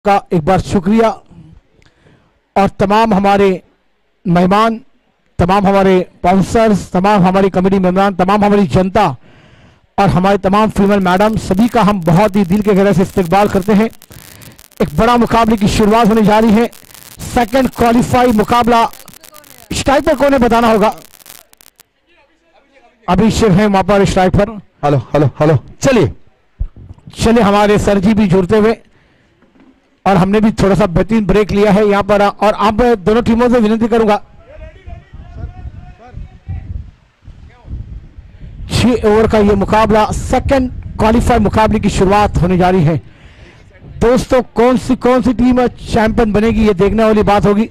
का एक बार शुक्रिया और तमाम हमारे मेहमान, तमाम हमारे स्पॉन्सर्स, तमाम हमारी कमेटी मेंबरान, तमाम हमारी जनता और हमारे तमाम फीमेल मैडम, सभी का हम बहुत ही दिल के गहरे से इस्तकबाल करते हैं। एक बड़ा मुकाबले की शुरुआत होने जा रही है। सेकंड क्वालिफाई मुकाबला स्ट्राइक पर कौन है बताना होगा। अभिषेक है वहां पर स्ट्राइक पर। हेलो हेलो हेलो, चलिए हमारे सर जी भी जुड़ते हुए और हमने भी थोड़ा सा बेहतरीन ब्रेक लिया है यहाँ पर। और आप दोनों टीमों से विनती करूंगा 6 ओवर का ये मुकाबला, सेकंड क्वालिफाई मुकाबले की शुरुआत होने जा रही है। दोस्तों कौन सी टीम चैंपियन बनेगी ये देखने वाली बात होगी।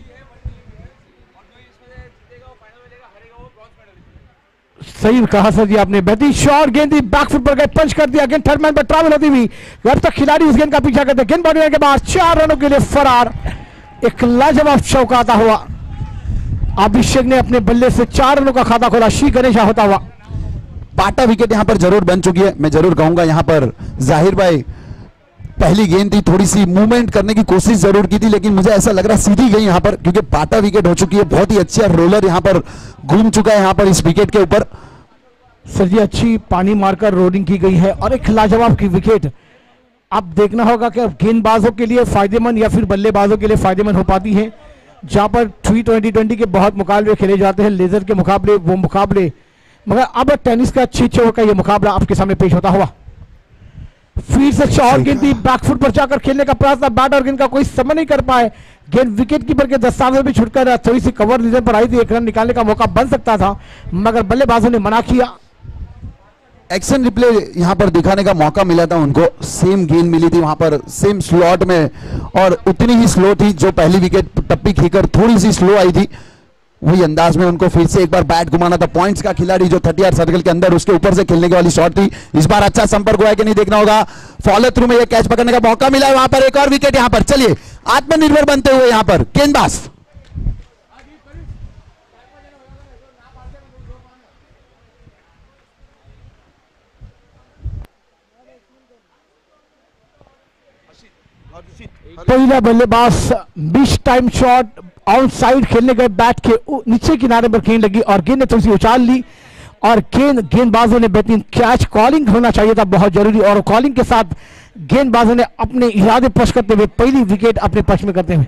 सही कहा सर जी आपने। बेहतरीन शॉट, गेंद बैकफुट पर गए, पंच कर दिया, गेंद थर्ड मैन पर ट्रैवल होती हुई अब तक खिलाड़ी उस गेंद का पीछा करते, गेंद बढ़ने के बाद 4 रनों के लिए फरार। एक लाजवाब चौका आता हुआ अभिषेक ने अपने बल्ले से 4 रनों का खाता खोला। श्री गणेशा होता हुआ पाटा विकेट यहां पर जरूर बन चुकी है। मैं जरूर कहूंगा यहां पर जाहिर भाई पहली गेंद थी, थोड़ी सी मूवमेंट करने की कोशिश जरूर की थी, लेकिन मुझे ऐसा लग रहा है सीधी गई यहां पर, क्योंकि पाटा विकेट हो चुकी है। बहुत ही अच्छा रोलर यहां पर घूम चुका है यहां पर इस विकेट के ऊपर। सर जी अच्छी पानी मारकर रोलिंग की गई है और एक लाजवाब की विकेट। अब देखना होगा कि गेंदबाजों के लिए फायदेमंद या फिर बल्लेबाजों के लिए फायदेमंद हो पाती है। जहां पर T20 के बहुत मुकाबले खेले जाते हैं, लेजर के मुकाबले, वो मुकाबले, मगर अब टेनिस का 6 ओवर का ये मुकाबला आपके सामने पेश होता हुआ। फिर से शॉट, गेंद बैकफुट पर जाकर खेलने का प्रयास था, बैट और गेंद का कोई समझ नहीं कर पाए। गेंद विकेट कीपर के दस्तावेज में भी छुटकर थोड़ी सी कवर रीजन पर आई थी, एक रन निकालने का मौका बन सकता था, मगर बल्लेबाजों ने मना किया। एक्शन रिप्ले यहां पर दिखाने का मौका मिला था उनको। सेम गेंद मिली थी वहां पर, सेम स्लॉट में, और उतनी ही स्लो थी जो पहली विकेट टप्पी खींचकर थोड़ी सी स्लो आई थी, वही अंदाज में उनको फिर से एक बार बैट घुमाना था। पॉइंट्स का खिलाड़ी जो 30 यार्ड सर्कल के अंदर उसके ऊपर से खेलने की वाली शॉट थी। इस बार अच्छा संपर्क हुआ है कि नहीं देखना होगा। फॉलो थ्रू में ये कैच पकड़ने का मौका मिला है वहां पर। एक और विकेट यहां पर। चलिए आत्मनिर्भर बनते हुए यहां पर गेंदबाज पहला बल्लेबाज बीच टाइम शॉट आउट साइड खेलने गए, बैट के नीचे किनारे पर गेंद लगी और गेंद ने थोड़ी सी उछाल ली और गेंदबाजों ने बेहतरीन कैच, कॉलिंग होना चाहिए था बहुत जरूरी, और कॉलिंग के साथ गेंदबाजों ने अपने इरादे पक्ष करते हुए पहली विकेट अपने पक्ष में करते हुए।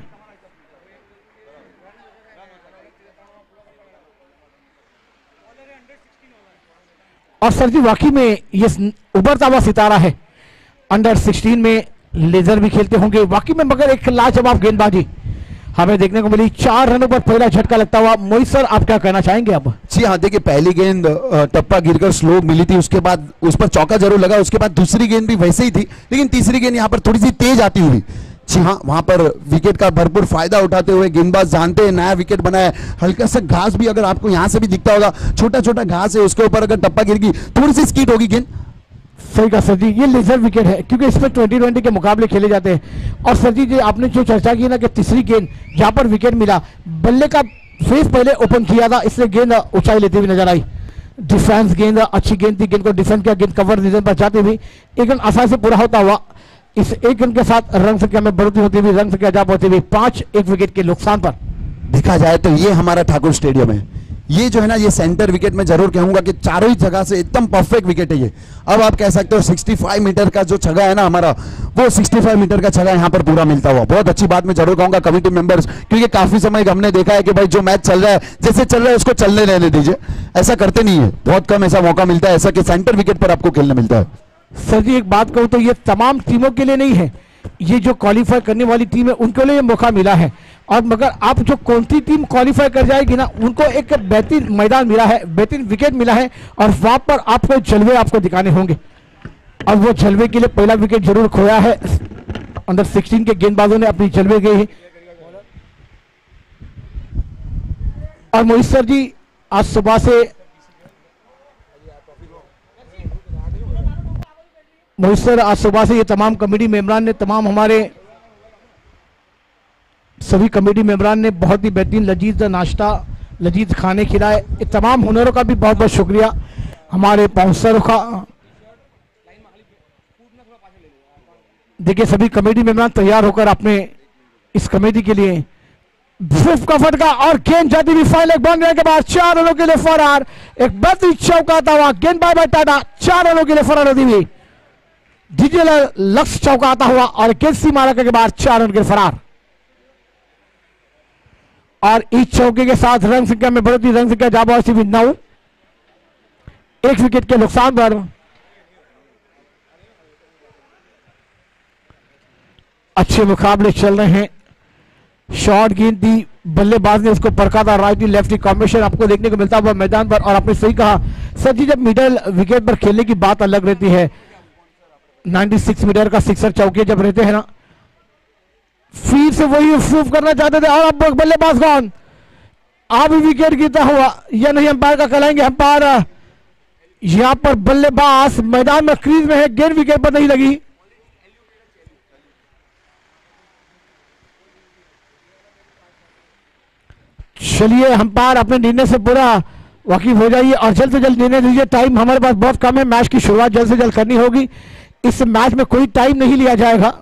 और सर जी वाकई में ये उभरता हुआ सितारा है। अंडर 16 में लेजर भी खेलते होंगे वाकई में, मगर एक लाजवाब गेंदबाजी हमें देखने को मिली। 4 रनों पर पहला झटका लगता हुआ। मोहित सर आप क्या कहना चाहेंगे अब। जी हाँ, देखिए पहली गेंद टप्पा गिरकर स्लो मिली थी, उसके बाद उस पर चौका जरूर लगा, उसके बाद दूसरी गेंद भी वैसे ही थी, लेकिन तीसरी गेंद यहाँ पर थोड़ी सी तेज आती हुई। जी हाँ, वहां पर विकेट का भरपूर फायदा उठाते हुए गेंदबाज जानते हैं नया विकेट बना है। हल्का सा घास भी अगर आपको यहाँ से भी दिखता होगा, छोटा छोटा घास है, उसके ऊपर अगर टप्पा गिर गई थोड़ी सी स्कीट होगी गेंद। सही कहा सर जी, ये लेजर विकेट है क्योंकि इस पर 2020 के मुकाबले खेले जाते हैं। और सर जी आपने जो चर्चा की ना कि तीसरी गेंद जहां पर विकेट मिला, बल्ले का फेस पहले ओपन किया था, इसलिए गेंद ऊंचाई लेती हुई नजर आई। डिफेंस गेंद अच्छी गेंद थी, गेंद को डिफेंस किया, गेंद कवर रीजन पर जाते हुए एक रन आसानी से पूरा होता हुआ। इस एक रन के साथ रन संख्या में बढ़ोतरी होती हुई, रन संख्या जा पहुंची हुई 5, 1 विकेट के नुकसान पर। देखा जाए तो ये हमारा ठाकुर स्टेडियम है। ये जो है ना, ये सेंटर विकेट में जरूर कहूंगा कि चारों ही जगह से एकदम परफेक्ट विकेट है ये। अब आप कह सकते हो 65 मीटर का जो छगा है ना हमारा, वो 65 मीटर का छगा यहाँ पर पूरा मिलता हुआ। बहुत अच्छी बात मैं जरूर कहूंगा कमेटी मेंबर्स, क्योंकि काफी समय हमने देखा है कि भाई जो मैच चल रहा है जैसे चल रहा है उसको चलने रहने दीजिए, ऐसा करते नहीं है। बहुत कम ऐसा मौका मिलता है ऐसा कि सेंटर विकेट पर आपको खेलने मिलता है। सर जी एक बात कहूं तो ये तमाम टीमों के लिए नहीं है, ये जो क्वालिफाई करने वाली टीम है उनके लिए मौका मिला है। और मगर आप जो कौन सी टीम क्वालिफाई कर जाएगी ना, उनको एक बेहतरीन मैदान मिला है, बेहतरीन विकेट मिला है, और वहां पर आपको जलवे आपको दिखाने होंगे। अब वो जलवे के लिए पहला विकेट जरूर खोया है। अंडर 16 के गेंदबाजों ने अपनी जलवे गई। और मोहित सर जी आज सुबह से ये तमाम कमेटी मेंबरान ने, तमाम हमारे सभी कमेटी मेंबरान ने बहुत ही बेहतरीन लजीज नाश्ता, लजीज खाने खिलाए। तमाम हुनरों का भी बहुत बहुत शुक्रिया, हमारे स्पॉन्सरों का। देखिए सभी कमेटी मेंबर तैयार होकर अपने इस कमेटी के लिए फिफ्थ का फटका और गेंद जाती हुई फाइनल बनने के बाद 4 रनों के लिए फरार। एक बेहतरीन चौका आता हुआ गेंद बाय बाय टाटा 4 रनों के लिए फरार होती हुई डीजे लक्ष्य चौका आता हुआ और गेंद सी मारा के बाद 4 रन के फरार। और इस चौके के साथ रन संख्या में बढ़ती, रन संख्या जाबा 9, 1 विकेट के नुकसान पर। अच्छे मुकाबले चल रहे हैं। शॉर्ट गेंद दी, बल्लेबाज ने उसको परखा था, राइटी लेफ्टी कॉम्बिनेशन आपको देखने को मिलता हुआ मैदान पर। और आपने सही कहा सर जी, जब मिडल विकेट पर खेलने की बात अलग रहती है, 96 मीटर का सिक्सर चौके जब रहते हैं ना, फिर से वही प्रूव करना चाहते थे। और अब बल्लेबाज कौन, आप विकेट गिरता हुआ या नहीं, अंपायर का कहलाएंगे। अंपायर यहां पर बल्लेबाज मैदान में क्रीज में है, गेंद विकेट पर नहीं लगी। चलिए अंपायर अपने निर्णय से पूरा वाकिफ हो जाइए और जल्द से जल्द निर्णय लीजिए। टाइम हमारे पास बहुत कम है, मैच की शुरुआत जल्द से जल्द करनी होगी। इस मैच में कोई टाइम नहीं लिया जाएगा।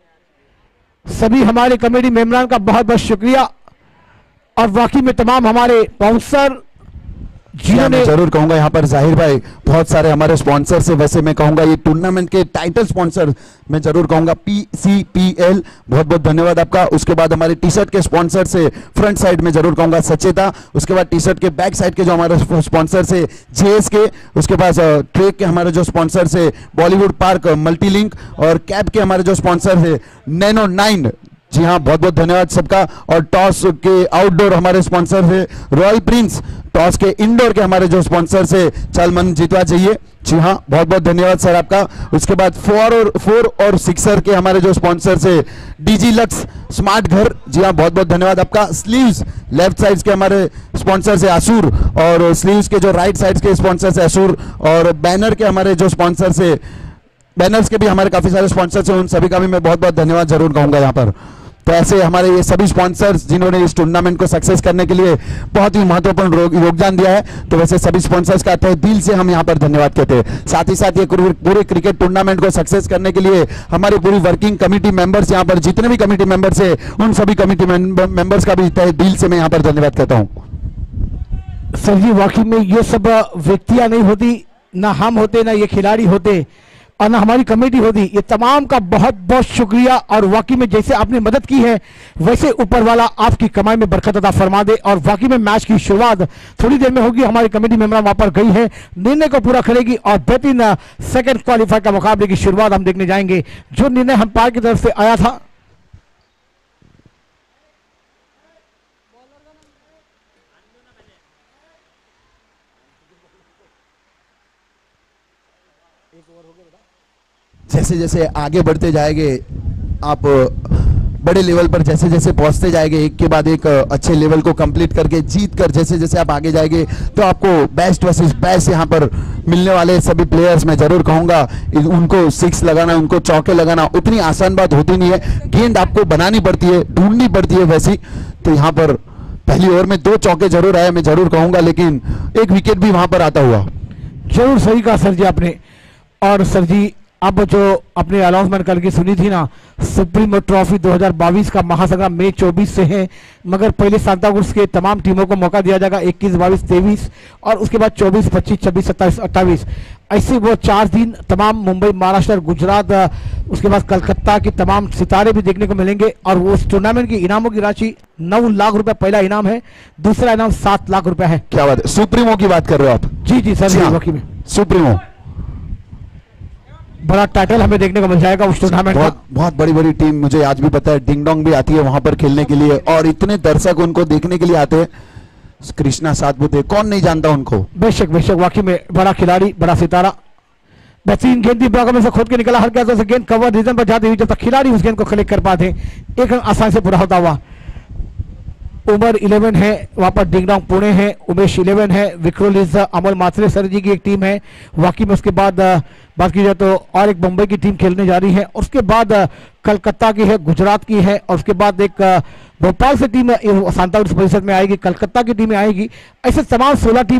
सभी हमारे कमेटी मेंबरान का बहुत बहुत शुक्रिया और वाकई में तमाम हमारे स्पॉन्सर मैं जरूर कहूंगा यहाँ पर जाहिर भाई बहुत सारे हमारे स्पॉन्सर से, वैसे मैं कहूंगा ये टूर्नामेंट के टाइटल स्पॉन्सर मैं जरूर कहूंगा PCPL, बहुत बहुत धन्यवाद आपका। उसके बाद हमारे टी शर्ट के स्पॉन्सर से फ्रंट साइड में जरूर कहूंगा सचेता, उसके बाद टी शर्ट के बैक साइड के जो हमारे स्पॉन्सर से JSK, उसके पास ट्रेक के हमारे जो स्पॉन्सर से बॉलीवुड पार्क मल्टीलिंक, और कैप के हमारे जो स्पॉन्सर है Nano 9, जी हाँ बहुत बहुत धन्यवाद सबका। और टॉस के आउटडोर हमारे स्पॉन्सर है रॉयल प्रिंस, टॉस के इंडोर के हमारे जो स्पॉन्सर से चल मन जीतवा चाहिए, जी हाँ बहुत बहुत धन्यवाद सर आपका। उसके बाद 4 और 6 के हमारे जो स्पॉन्सर से DG लक्स स्मार्ट घर, जी हाँ बहुत बहुत धन्यवाद आपका। स्लीव्स लेफ्ट साइड के हमारे स्पॉन्सर से असूर, और स्लीव्स के जो राइट साइड के स्पॉन्सर से असूर, और बैनर के हमारे जो स्पॉन्सर से, बैनर्स के भी हमारे काफी सारे स्पॉन्सर्स हैं, उन सभी का भी मैं बहुत बहुत धन्यवाद जरूर कहूंगा यहाँ पर। तो ऐसे हमारे ये सभी स्पॉन्सर्स जिन्होंने इस टूर्नामेंट को सक्सेस करने के लिए बहुत ही महत्वपूर्ण योगदान दिया है, तो वैसे सभी स्पॉन्सर्स का तहे दिल से हम यहाँ पर धन्यवाद कहते हैं। साथ ही साथ ये पूरे क्रिकेट टूर्नामेंट को सक्सेस करने के लिए हमारी पूरी वर्किंग कमेटी मेंबर्स, यहाँ पर जितने भी कमेटी मेंबर्स है उन सभी कमेटी मेंबर्स का भी तहे दिल से मैं यहाँ पर धन्यवाद कहता हूँ। सर जी वाकई में ये सब व्यक्तियां नहीं होती, ना हम होते, ना ये खिलाड़ी होते, और ना हमारी कमेटी होती। ये तमाम का बहुत बहुत शुक्रिया। और वाकई में जैसे आपने मदद की है वैसे ऊपर वाला आपकी कमाई में बरकत अता फरमा दे। और वाकई में मैच की शुरुआत थोड़ी देर में होगी, हमारी कमेटी मेंबर वहां पर गई है, निर्णय को पूरा करेगी और बेहतरीन सेकंड क्वालिफाई का मुकाबले की शुरुआत हम देखने जाएंगे, जो निर्णय अंपायर की तरफ से आया था। जैसे जैसे आगे बढ़ते जाएंगे आप बड़े लेवल पर जैसे जैसे पहुंचते जाएंगे, एक के बाद एक अच्छे लेवल को कंप्लीट करके जीत कर जैसे जैसे आप आगे जाएंगे, तो आपको बेस्ट वर्सेस बेस्ट यहाँ पर मिलने वाले सभी प्लेयर्स मैं जरूर कहूंगा उनको 6 लगाना, उनको चौके लगाना उतनी आसान बात होती नहीं है। गेंद आपको बनानी पड़ती है, ढूंढनी पड़ती है वैसी। तो यहाँ पर पहली ओवर में 2 चौके जरूर आए मैं जरूर कहूंगा, लेकिन 1 विकेट भी वहां पर आता हुआ। जरूर सही कहा सर जी आपने। और सर जी अब जो अपने अनाउंसमेंट करके सुनी थी ना, सुप्रीमो ट्रॉफी 2022 का महासंग्राम मई 24 से है, मगर पहले सांताक्रूज के तमाम टीमों को मौका दिया जाएगा 21, 22, 23 और उसके बाद 24, 25, 26, 27, 28, ऐसे वो 4 दिन तमाम मुंबई, महाराष्ट्र, गुजरात, उसके बाद कलकत्ता के तमाम सितारे भी देखने को मिलेंगे। और वो उस टूर्नामेंट की इनामों की राशि 9 लाख रुपए पहला इनाम है, दूसरा इनाम 7 लाख रुपए है। क्या बात है, सुप्रीमो की बात कर रहे हो आप? जी जी सर, वकील में सुप्रीमो बड़ा टाइटल हमें देखने को मिल जाएगा उस टूर्नामेंट का। बहुत बड़ी बड़ी टीम, मुझे आज भी पता है डिंग डोंग भी आती है वहां पर खेलने के लिए, और इतने दर्शक उनको देखने के लिए आते हैं। कृष्णा सातपुते, कौन नहीं जानता उनको। बेशक बेशक, वाकई में बड़ा खिलाड़ी, बड़ा सितारा। बेहतरीन गेंद ब्लॉक में से खोद के निकला, हर से गेंद कवर रीजन पर जाती हुई, जब तक खिलाड़ी उस गेंद को कलेक्ट कर पाते एक रन आसानी से पूरा होता हुआ। उमर 11 है, वहां पर डिंगडोंग पुणे है, उमेश 11 है, विक्रोलिज अमल मात्रे सर जी की एक टीम है वाकई में। उसके बाद बात की जाए तो और एक मुंबई की टीम खेलने जा रही है, उसके बाद कलकत्ता की है, गुजरात की है, और उसके बाद एक भोपाल से टीम सांताक्रूज परिषद में आएगी, कलकत्ता की टीमें आएगी। ऐसे तमाम 16 टीमें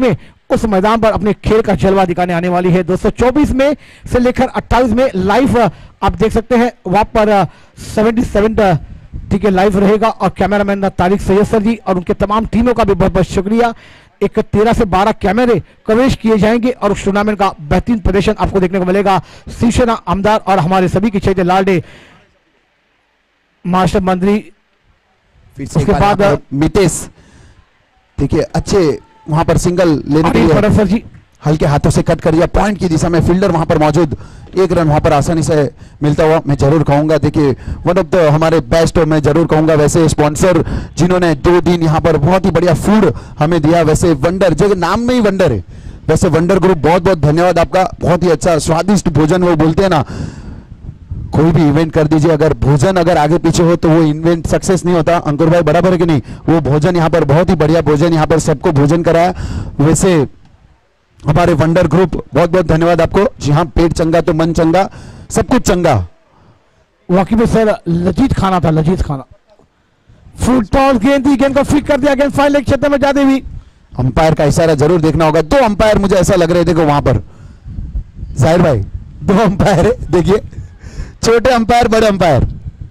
उस मैदान पर अपने खेल का जलवा दिखाने आने वाली है। 224 में से लेकर 28 में लाइव आप देख सकते हैं वहां पर 77 ठीक है लाइव रहेगा। और कैमरामैन तारिक सैयद सर जी और उनके तमाम टीमों का भी बहुत बहुत शुक्रिया। एक 13 से 12 कैमरे कवरेज किए जाएंगे और उस टूर्नामेंट का बेहतरीन प्रदर्शन आपको देखने को मिलेगा। शिवसेना आमदार और हमारे सभी के चेते लालडे मास्टर मंत्री। फिर से उसके बाद मितेश देखिए अच्छे वहां पर सिंगल लेने के लिए सर जी हल्के हाथों से कट कर दिया पॉइंट की दिशा में। फील्डर वहां पर मौजूद, एक रन वहां पर आसानी से मिलता हुआ मैं जरूर कहूंगा। देखिए वन ऑफ द हमारे बेस्ट और मैं जरूर कहूंगा वैसे स्पॉन्सर जिन्होंने 2 दिन यहां पर बहुत ही बढ़िया फूड हमें दिया। वैसे वंडर जो नाम में ही वंडर है, वैसे वंडर ग्रुप बहुत बहुत धन्यवाद आपका। बहुत ही अच्छा स्वादिष्ट भोजन वो बोलते हैं ना, कोई भी इवेंट कर दीजिए अगर भोजन अगर आगे पीछे हो तो वो इवेंट सक्सेस नहीं होता। अंकुर भाई बराबर है कि नहीं? वो भोजन यहाँ पर बहुत ही बढ़िया भोजन यहाँ पर सबको भोजन कराया। वैसे हमारे वंडर ग्रुप बहुत बहुत धन्यवाद आपको। जी हाँ, पेट चंगा तो मन चंगा, सब कुछ चंगा। वाकई में सर लजीज खाना था, लजीज खाना। फुटबॉल गेंद थी, गेंद को फ्लिक कर दिया, गेंद फाइल क्षेत्र में जाते हुई। अंपायर का इशारा जरूर देखना होगा। 2 अंपायर मुझे ऐसा लग रहे थे कि वहां पर जाहिर भाई 2 अंपायर है। देखिए छोटे अंपायर बड़े अंपायर,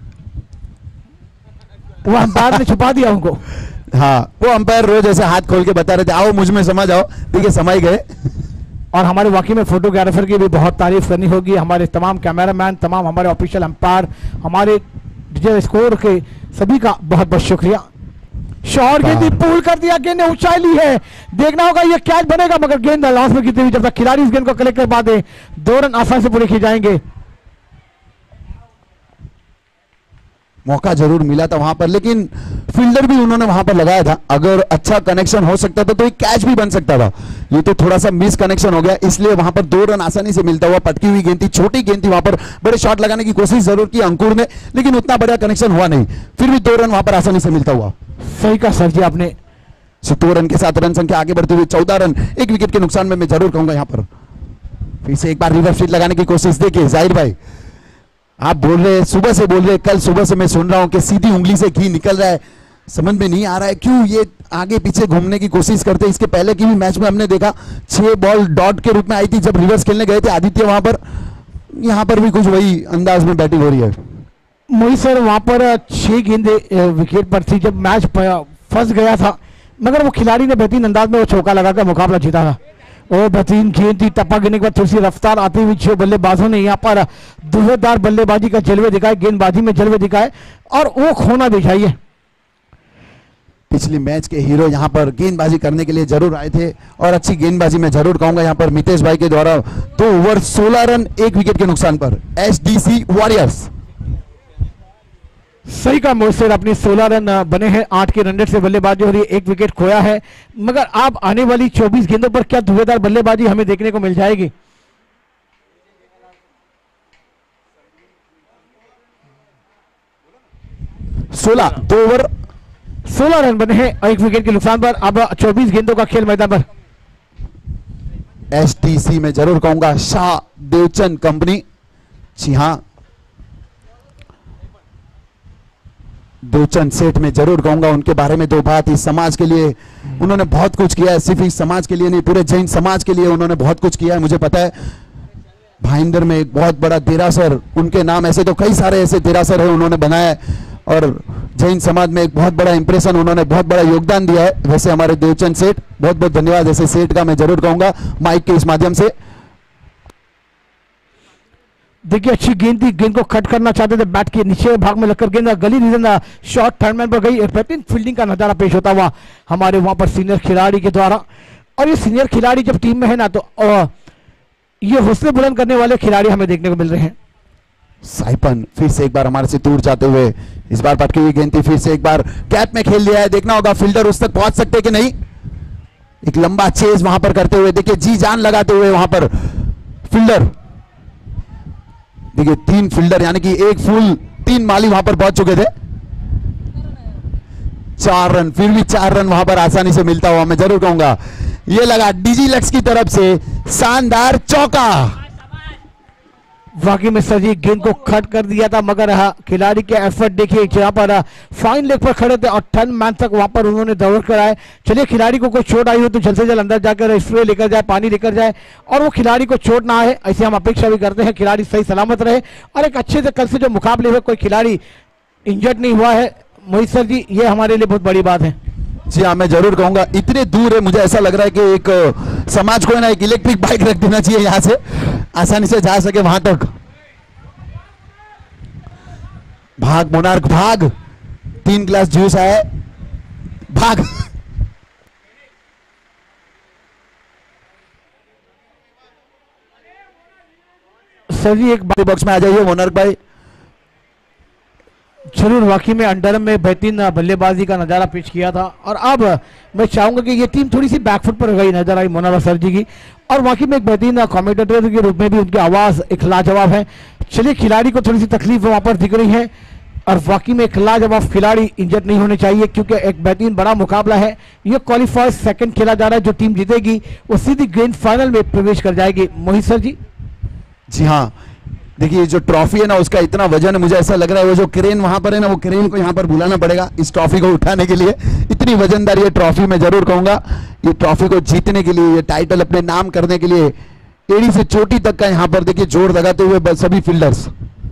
वो अंपायर ने छुपा दिया उनको। हाँ वो अंपायर रोज ऐसे हाथ खोल के बता रहे थे आओ मुझ में समझ आओ। देखिए समझ गए। और हमारे वाकई में फोटोग्राफर की भी बहुत तारीफ करनी होगी। हमारे तमाम कैमरामैन, तमाम हमारे ऑफिशियल अंपायर, हमारे डिजिटल स्कोर के सभी का बहुत बहुत शुक्रिया। शॉट गेंद पुल कर दिया, गेंद ने ऊंचाई ली है। देखना होगा ये कैच बनेगा, मगर गेंद लॉस में गिरती हुई जब तक खिलाड़ी इस गेंद को कलेक्ट कर पाते 2 रन आसानी से पूरे किए जाएंगे। मौका जरूर मिला था वहां पर, लेकिन फील्डर भी उन्होंने वहां पर लगाया था। अगर अच्छा कनेक्शन हो सकता था तो एक कैच भी बन सकता था। ये तो थोड़ा सा मिस कनेक्शन हो गया, इसलिए वहां पर 2 रन आसानी से मिलता हुआ। पटकी हुई गेंद थी, छोटी गेंद थी, वहां पर बड़े शॉट लगाने की कोशिश जरूर की अंकुर ने, लेकिन उतना बड़ा कनेक्शन हुआ नहीं। फिर भी 2 रन वहां पर आसानी से मिलता हुआ। सही कहा सर जी आपने। 2 रन के साथ रन संख्या आगे बढ़ती हुई 14 रन, 1 विकेट के नुकसान में मैं जरूर कहूंगा। यहां पर फिर से एक बार रिवर्स स्वीप लगाने की कोशिश। देखिए जाहिर भाई आप बोल रहे, सुबह से बोल रहे, कल सुबह से मैं सुन रहा हूं कि सीधी उंगली से घी निकल रहा है। समझ में नहीं आ रहा है क्यों ये आगे पीछे घूमने की कोशिश करते। इसके पहले की भी मैच में हमने देखा 6 बॉल डॉट के रूप में आई थी जब रिवर्स खेलने गए थे आदित्य वहां पर। यहां पर भी कुछ वही अंदाज में बैटिंग हो रही है। मोहित सर वहां पर 6 गेंदे विकेट पर थी जब मैच फंस गया था, मगर वो खिलाड़ी ने बेहतरीन अंदाज में वो चौका लगाकर मुकाबला जीता था। वो बेहतरीन गेंद थी, टप्पा गिरने के बाद थोड़ी सी रफ्तार आती हुई 6 बल्लेबाजों ने यहाँ पर धुआंधार बल्लेबाजी का जलवे दिखाए, गेंदबाजी में जलवे दिखाए और वो खोना दिखाई। पिछले मैच के हीरो यहां पर गेंदबाजी करने के लिए जरूर आए थे और अच्छी गेंदबाजी मैं जरूर कहूंगा यहां पर मितेश भाई के द्वारा। 2 ओवर 16 रन 1 विकेट के नुकसान पर एसडीसी वॉरियर्स। सही का मोहसिन अपनी 16 रन बने हैं, 8 के रन रेट से बल्लेबाजी हो रही है, 1 विकेट खोया है। मगर आप आने वाली 24 गेंदों पर क्या धुआंधार बल्लेबाजी हमें देखने को मिल जाएगी? 2 ओवर 16 रन बने हैं, 1 विकेट के नुकसान पर। अब 24 गेंदों का खेल मैदान पर। एसटीसी में जरूर कहूंगा शाह देवचंद कंपनी। जी हाँ, देवचंद सेठ में जरूर कहूंगा उनके बारे में 2 बात। इस समाज के लिए उन्होंने बहुत कुछ किया है, सिर्फ इस समाज के लिए नहीं पूरे जैन समाज के लिए उन्होंने बहुत कुछ किया है। मुझे पता है भाईंदर में एक बहुत बड़ा देरासर उनके नाम, ऐसे तो कई सारे ऐसे देरासर है उन्होंने बनाया है और जैन समाज में एक बहुत बड़ा इंप्रेशन उन्होंने बहुत बड़ा योगदान दिया है। वैसे हमारे देवचंद सेठ बहुत बहुत धन्यवाद ऐसे सेठ का मैं जरूर कहूंगा माइक के इस माध्यम से। देखिए अच्छी गेंद थी, गेंद को कट करना चाहते थे, बैट के नीचे भाग में लगकर गेंद गली रीजन शॉर्ट थर्डमैन पर गई। बेहतरीन फील्डिंग का नजारा पेश होता हुआ हमारे वहां पर सीनियर खिलाड़ी के द्वारा। और ये सीनियर खिलाड़ी जब टीम में है ना तो ये हौसले बुलंद करने वाले खिलाड़ी हमें देखने को मिल रहे हैं। साइपन फिर से एक बार हमारे से दूर जाते हुए, इस बार पटकी हुई गेंद थी, फिर से एक बार कैप में खेल दिया है। देखना होगा फील्डर उस तक पहुंच सकते कि नहीं। एक लंबा चेज वहां पर करते हुए, देखिए जी जान लगाते हुए वहां पर फील्डर। देखिए 3 फील्डर यानी कि 1 फुल 3 माली वहां पर पहुंच चुके थे। 4 रन, फिर भी 4 रन वहां पर आसानी से मिलता हुआ मैं जरूर कहूंगा। ये लगा डीजी लक्स की तरफ से शानदार चौका। वाकई में सर जी गेंद को कट कर दिया था, मगर खिलाड़ी के एफर्ट देखिए, जहां पर फाइन लेग पर खड़े थे और 10 मैन तक वहां पर उन्होंने दौड़ कर आए। चलिए खिलाड़ी को कोई चोट आई हो तो जल्द से जल्द अंदर जाकर स्प्रे लेकर जाए, पानी लेकर जाए और वो खिलाड़ी को चोट ना आए, ऐसे हम अपेक्षा भी करते हैं। खिलाड़ी सही सलामत रहे और एक अच्छे से कल से जो मुकाबले हुए कोई खिलाड़ी इंजर्ड नहीं हुआ है। मोहित सर जी ये हमारे लिए बहुत बड़ी बात है। जी हाँ, मैं जरूर कहूंगा इतने दूर है, मुझे ऐसा लग रहा है कि एक समाज को है ना एक इलेक्ट्रिक बाइक रख देना चाहिए, यहां से आसानी से जा सके वहां तक। भाग मोनार्क भाग, 3 गिलास जूस आए, भाग। सर जी एक बॉक्स में आ जाइए मोनार्क भाई। जरूर वाकई में अंडरम में बेहतरीन बल्लेबाजी का नजारा पेश किया था और अब मैं चाहूंगा कि ये टीम थोड़ी सी बैकफुट पर गई नजर आई मोनारा सर जी की, और वाकई में एक बेहतरीन कमेंटेटर के रूप में भी उनकी आवाज एक लाजवाब है। चलिए खिलाड़ी को थोड़ी सी तकलीफ वहां पर दिख रही है और वाकई में एक लाजवाब खिलाड़ी इंजर्ड नहीं होने चाहिए, क्योंकि एक बेहतरीन बड़ा मुकाबला है। ये क्वालिफायर सेकंड खेला जा रहा है, जो टीम जीतेगी वो सीधी ग्रैंड फाइनल में प्रवेश कर जाएगी। मोहित सर जी। जी हाँ, देखिए जो ट्रॉफी है ना उसका इतना वजन है, मुझे ऐसा लग रहा है वो जो क्रेन वहां पर है ना, वो क्रेन को यहाँ पर बुलाना पड़ेगा इस ट्रॉफी को उठाने के लिए। इतनी वजनदार ये ट्रॉफी, मैं जरूर कहूंगा ये ट्रॉफी को जीतने के लिए, ये टाइटल अपने नाम करने के लिए एड़ी से चोटी तक का यहाँ पर देखिए जोर लगाते हुए सभी फील्डर्स।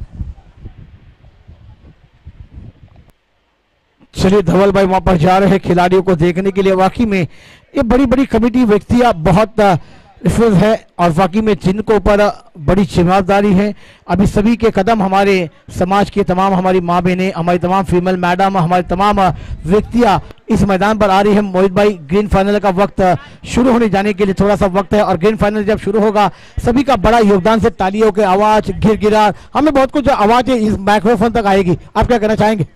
चलिए धवल भाई वहां पर जा रहे हैं खिलाड़ियों को देखने के लिए। वाकई में ये बड़ी बड़ी कमेटी व्यक्तियां बहुत है और वाकई में जिनको ऊपर बड़ी जिम्मेदारी है। अभी सभी के कदम हमारे समाज के तमाम, हमारी माँ बहनें, हमारी तमाम फीमेल मैडम, हमारे तमाम व्यक्तियां इस मैदान पर आ रही है। मोहित भाई ग्रैंड फाइनल का वक्त शुरू होने जाने के लिए थोड़ा सा वक्त है और ग्रैंड फाइनल जब शुरू होगा सभी का बड़ा योगदान से तालियों के आवाज, गिरगिरार, हमें बहुत कुछ आवाज इस माइक्रोफोन तक आएगी। आप क्या कहना चाहेंगे?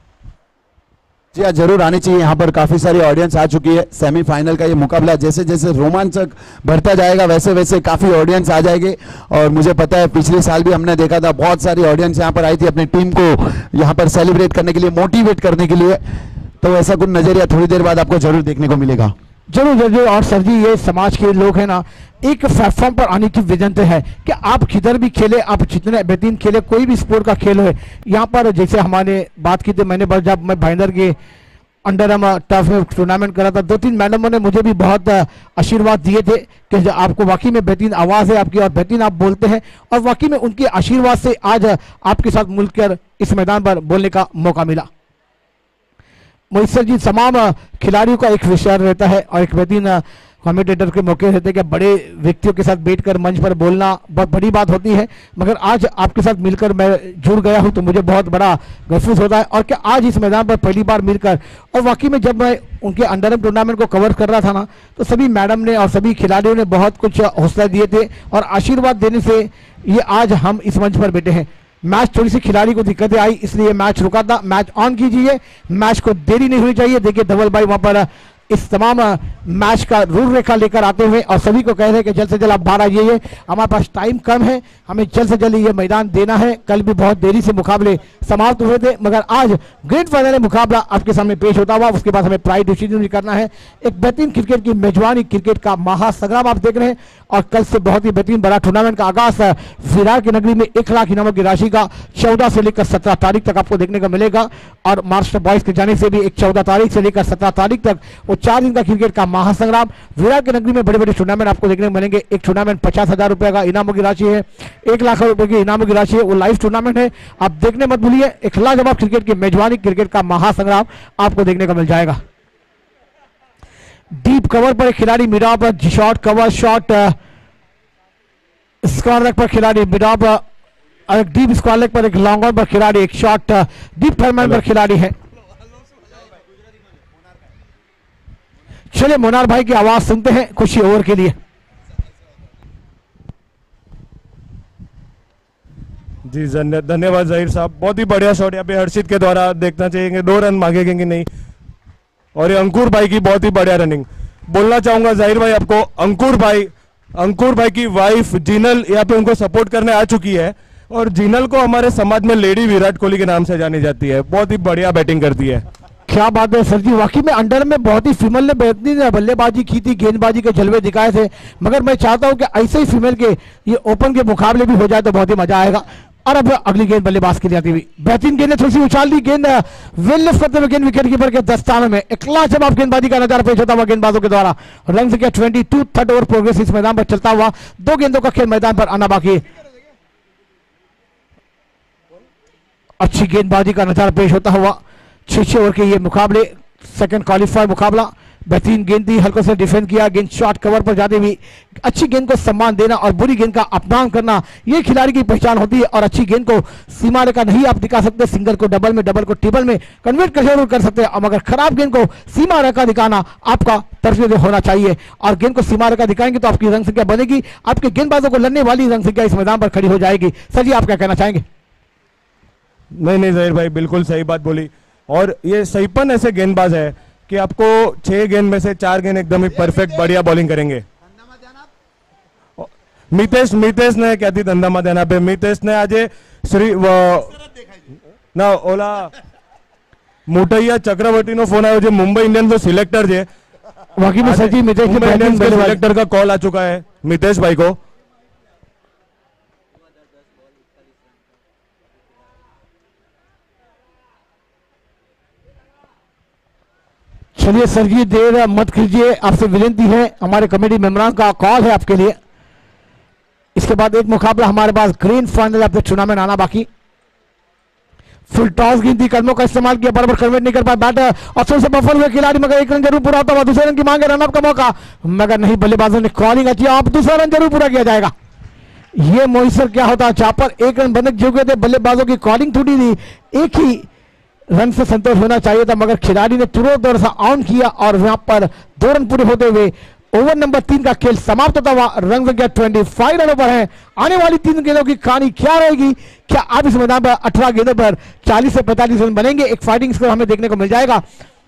जी हाँ, जरूर आनी चाहिए। यहाँ पर काफी सारी ऑडियंस आ चुकी है। सेमीफाइनल का ये मुकाबला जैसे जैसे रोमांचक बढ़ता जाएगा वैसे वैसे काफी ऑडियंस आ जाएंगे और मुझे पता है पिछले साल भी हमने देखा था बहुत सारी ऑडियंस यहाँ पर आई थी अपनी टीम को यहाँ पर सेलिब्रेट करने के लिए, मोटिवेट करने के लिए। तो ऐसा कुछ नजरिया थोड़ी देर बाद आपको जरूर देखने को मिलेगा। जरूर जरूर। और सर जी ये समाज के लोग हैं ना, एक प्लेटफॉर्म पर आने की विजन तो है कि आप किधर भी खेले, आप जितने बेहतरीन खेले, कोई भी स्पोर्ट का खेल है यहाँ पर। जैसे हमारे बात की थी, मैंने जब मैं भाईंदर के अंडर टर्फ में टूर्नामेंट करा था, 2-3 मैडमों ने मुझे भी बहुत आशीर्वाद दिए थे कि आपको वाकई में बेहतरीन आवाज़ है आपकी और बेहतरीन आप बोलते हैं, और वाकई में उनके आशीर्वाद से आज आपके साथ मिलकर इस मैदान पर बोलने का मौका मिला। मोहित सर जी, तमाम खिलाड़ियों का एक विचार रहता है और एक बेहतरीन कमेंटेटर के मौके रहते हैं कि बड़े व्यक्तियों के साथ बैठकर मंच पर बोलना बहुत बड़ी बात होती है, मगर आज आपके साथ मिलकर मैं जुड़ गया हूं तो मुझे बहुत बड़ा महसूस होता है। और क्या आज इस मैदान पर पहली बार मिलकर, और वाकई में जब मैं उनके अंडरम टूर्नामेंट को कवर कर रहा था ना, तो सभी मैडम ने और सभी खिलाड़ियों ने बहुत कुछ हौसला दिए थे और आशीर्वाद देने से ये आज हम इस मंच पर बैठे हैं। मैच थोड़ी सी खिलाड़ी को दिक्कतें आई इसलिए मैच रुका था। मैच ऑन कीजिए, मैच को देरी नहीं होनी चाहिए। देखिए धवल भाई वहां पर इस तमाम मैच का रूपरेखा लेकर आते हुए और सभी को कह रहे हैं कि जल्द से जल्द आप बाहर आइए, हमारे पास टाइम कम है, हमें जल्द से जल्द ये मैदान देना है। कल भी बहुत देरी से मुकाबले समाप्त हुए थे, मगर आज ग्रैंड फाइनल मुकाबला आपके सामने पेश होता हुआ, उसके बाद हमें प्राइज डिस्ट्रीब्यूट करना है। एक बेहतरीन क्रिकेट की मेजबानी, क्रिकेट का महासंग्राम आप देख रहे हैं और कल से बहुत ही बेहतरीन बड़ा टूर्नामेंट का आगाज विरार की नगरी में 1 लाख इनामों की राशि का 14 से लेकर 17 तारीख तक आपको देखने को मिलेगा। और मास्टर बॉयज के जाने से भी एक 14 तारीख से लेकर 17 तारीख तक वो 4 दिन का क्रिकेट का महासंग्राम विरार की नगरी में बड़े बड़े टूर्नामेंट आपको देखने को मिलेंगे। एक टूर्नामेंट 50,000 रुपए का इनामों की राशि है, 1 लाख रुपए की इनामों की राशि है, वो लाइव टूर्नामेंट है, आप देखने मत भूलिए। एक लाजवाब क्रिकेट की मेजबानी, क्रिकेट का महासंग्राम आपको देखने को मिल जाएगा। डीप कवर पर एक खिलाड़ी मिडा पर short cover, short square leg पर खिलाड़ी मिडा पर, और एक डीप स्क्वायर लेग पर एक लॉन्ग ऑन पर खिलाड़ी, एक शॉर्ट डीप थर्मल पर खिलाड़ी है। चलिए मोनार भाई की आवाज सुनते हैं खुशी ओवर के लिए। जी धन्यवाद जाहिर साहब, बहुत ही बढ़िया शॉट यहाँ पे हर्षित के द्वारा देखना चाहिए। 2 रन मांगेंगे कि नहीं, और ये अंकुर भाई की बहुत ही बढ़िया रनिंग। बोलना चाहूंगा जाहिर भाई आपको, अंकुर भाई की वाइफ जिनल यहाँ पे उनको सपोर्ट करने आ चुकी है और जिनल को हमारे समाज में लेडी विराट कोहली के नाम से जानी जाती है, बहुत ही बढ़िया बैटिंग करती है। क्या बात है सर जी, वाकई में अंडर में बहुत ही फीमेल ने बेहतरीन बल्लेबाजी की थी, गेंदबाजी के जलवे दिखाए थे। मगर मैं चाहता हूं कि ऐसे ही फीमेल के ये ओपन के मुकाबले भी हो जाए तो बहुत ही मजा आएगा। और अब अगली गेंद बल्लेबाज के लिए आती हुई बेहतरीन गेंद, थोड़ी सी उछाल दी गेंद, वेल लिफ्ट करते हुए गेंद विकेट कीपर के दस्ताने में। एक लाजवाब गेंदबाजी का नजारा पेश होता हुआ गेंदबाजों के द्वारा। रन संख्या 22, थर्ड ओवर प्रोग्रेस इस मैदान पर चलता हुआ, 2 गेंदों का खेल मैदान पर आना बाकी। अच्छी गेंदबाजी का नजारा पेश होता हुआ 6 ओवर के ये मुकाबले, सेकंड क्वालिफायर मुकाबला। बेहतरीन गेंद दी, हल्कों से डिफेंड किया, गेंद शॉर्ट कवर पर जाते हुए अच्छी गेंद को सम्मान देना और बुरी गेंद का अपमान करना ये खिलाड़ी की पहचान होती है। और अच्छी गेंद को सीमा रेखा नहीं आप दिखा सकते, सिंगल को डबल में, डबल को ट्रिपल में कन्वर्ट जरूर कर सकते हैं, और मगर खराब गेंद को सीमा रेखा दिखाना आपका तर्ज होना चाहिए। और गेंद को सीमा रेखा दिखाएंगे तो आपकी रंग संख्या बनेगी, आपके गेंदबाजों को लड़ने वाली रंग संख्या इस मैदान पर खड़ी हो जाएगी। सर जी आप क्या कहना चाहेंगे? नहीं जहीर भाई बिल्कुल सही बात बोली। और ये सहीपन ऐसे गेंदबाज है कि आपको 6 गेंद में से 4 गेंद एकदम ही परफेक्ट बढ़िया बॉलिंग करेंगे। मितेश ने क्या थी धंधा मध्याना पे, मितेश ने आज श्री ना ओला मोटैया चक्रवर्ती नो फोन आयो जो मुंबई इंडियंस जो सिलेक्टर है, वाकई में सर जी मितेश मुंबई इंडियंस के सिलेक्टर का कॉल आ चुका है मितेश भाई को। चलिए सर जी देर मत कीजिए, आपसे विनती है, हमारे कमेटी मेंबरान का कॉल है आपके लिए। इसके बाद एक मुकाबला हमारे पास grand final of the tournament आना बाकी। फुल टॉस गिनती कदमों का इस्तेमाल किया, बराबर कन्वर्ट नहीं कर पाया बैटर और सबसे बफर हुए खिलाड़ी, मगर 1 रन जरूर पूरा होता हुआ, दूसरे रन की मांगे, रनअप का मौका, मगर नहीं, बल्लेबाजों ने कॉलिंग अच्छी, अब दूसरा रन जरूर पूरा किया जाएगा। ये मोइसर क्या होता है, जहां पर 1 रन बनक झुके थे, बल्लेबाजों की कॉलिंग टूटी थी, एक ही रन से संतोष होना चाहिए था, मगर खिलाड़ी ने तुरंत दौर से ऑन किया और वहां पर 2 रन पूरे होते हुए ओवर नंबर 3 का खेल समाप्त होता हुआ। रन संख्या 25 रनों पर है। आने वाली 3 गेंदों की कहानी क्या रहेगी? क्या आप इस मैदान पर 18 गेंदों पर 40 से 45 रन बनेंगे? एक फाइटिंग स्कोर हमें देखने को मिल जाएगा।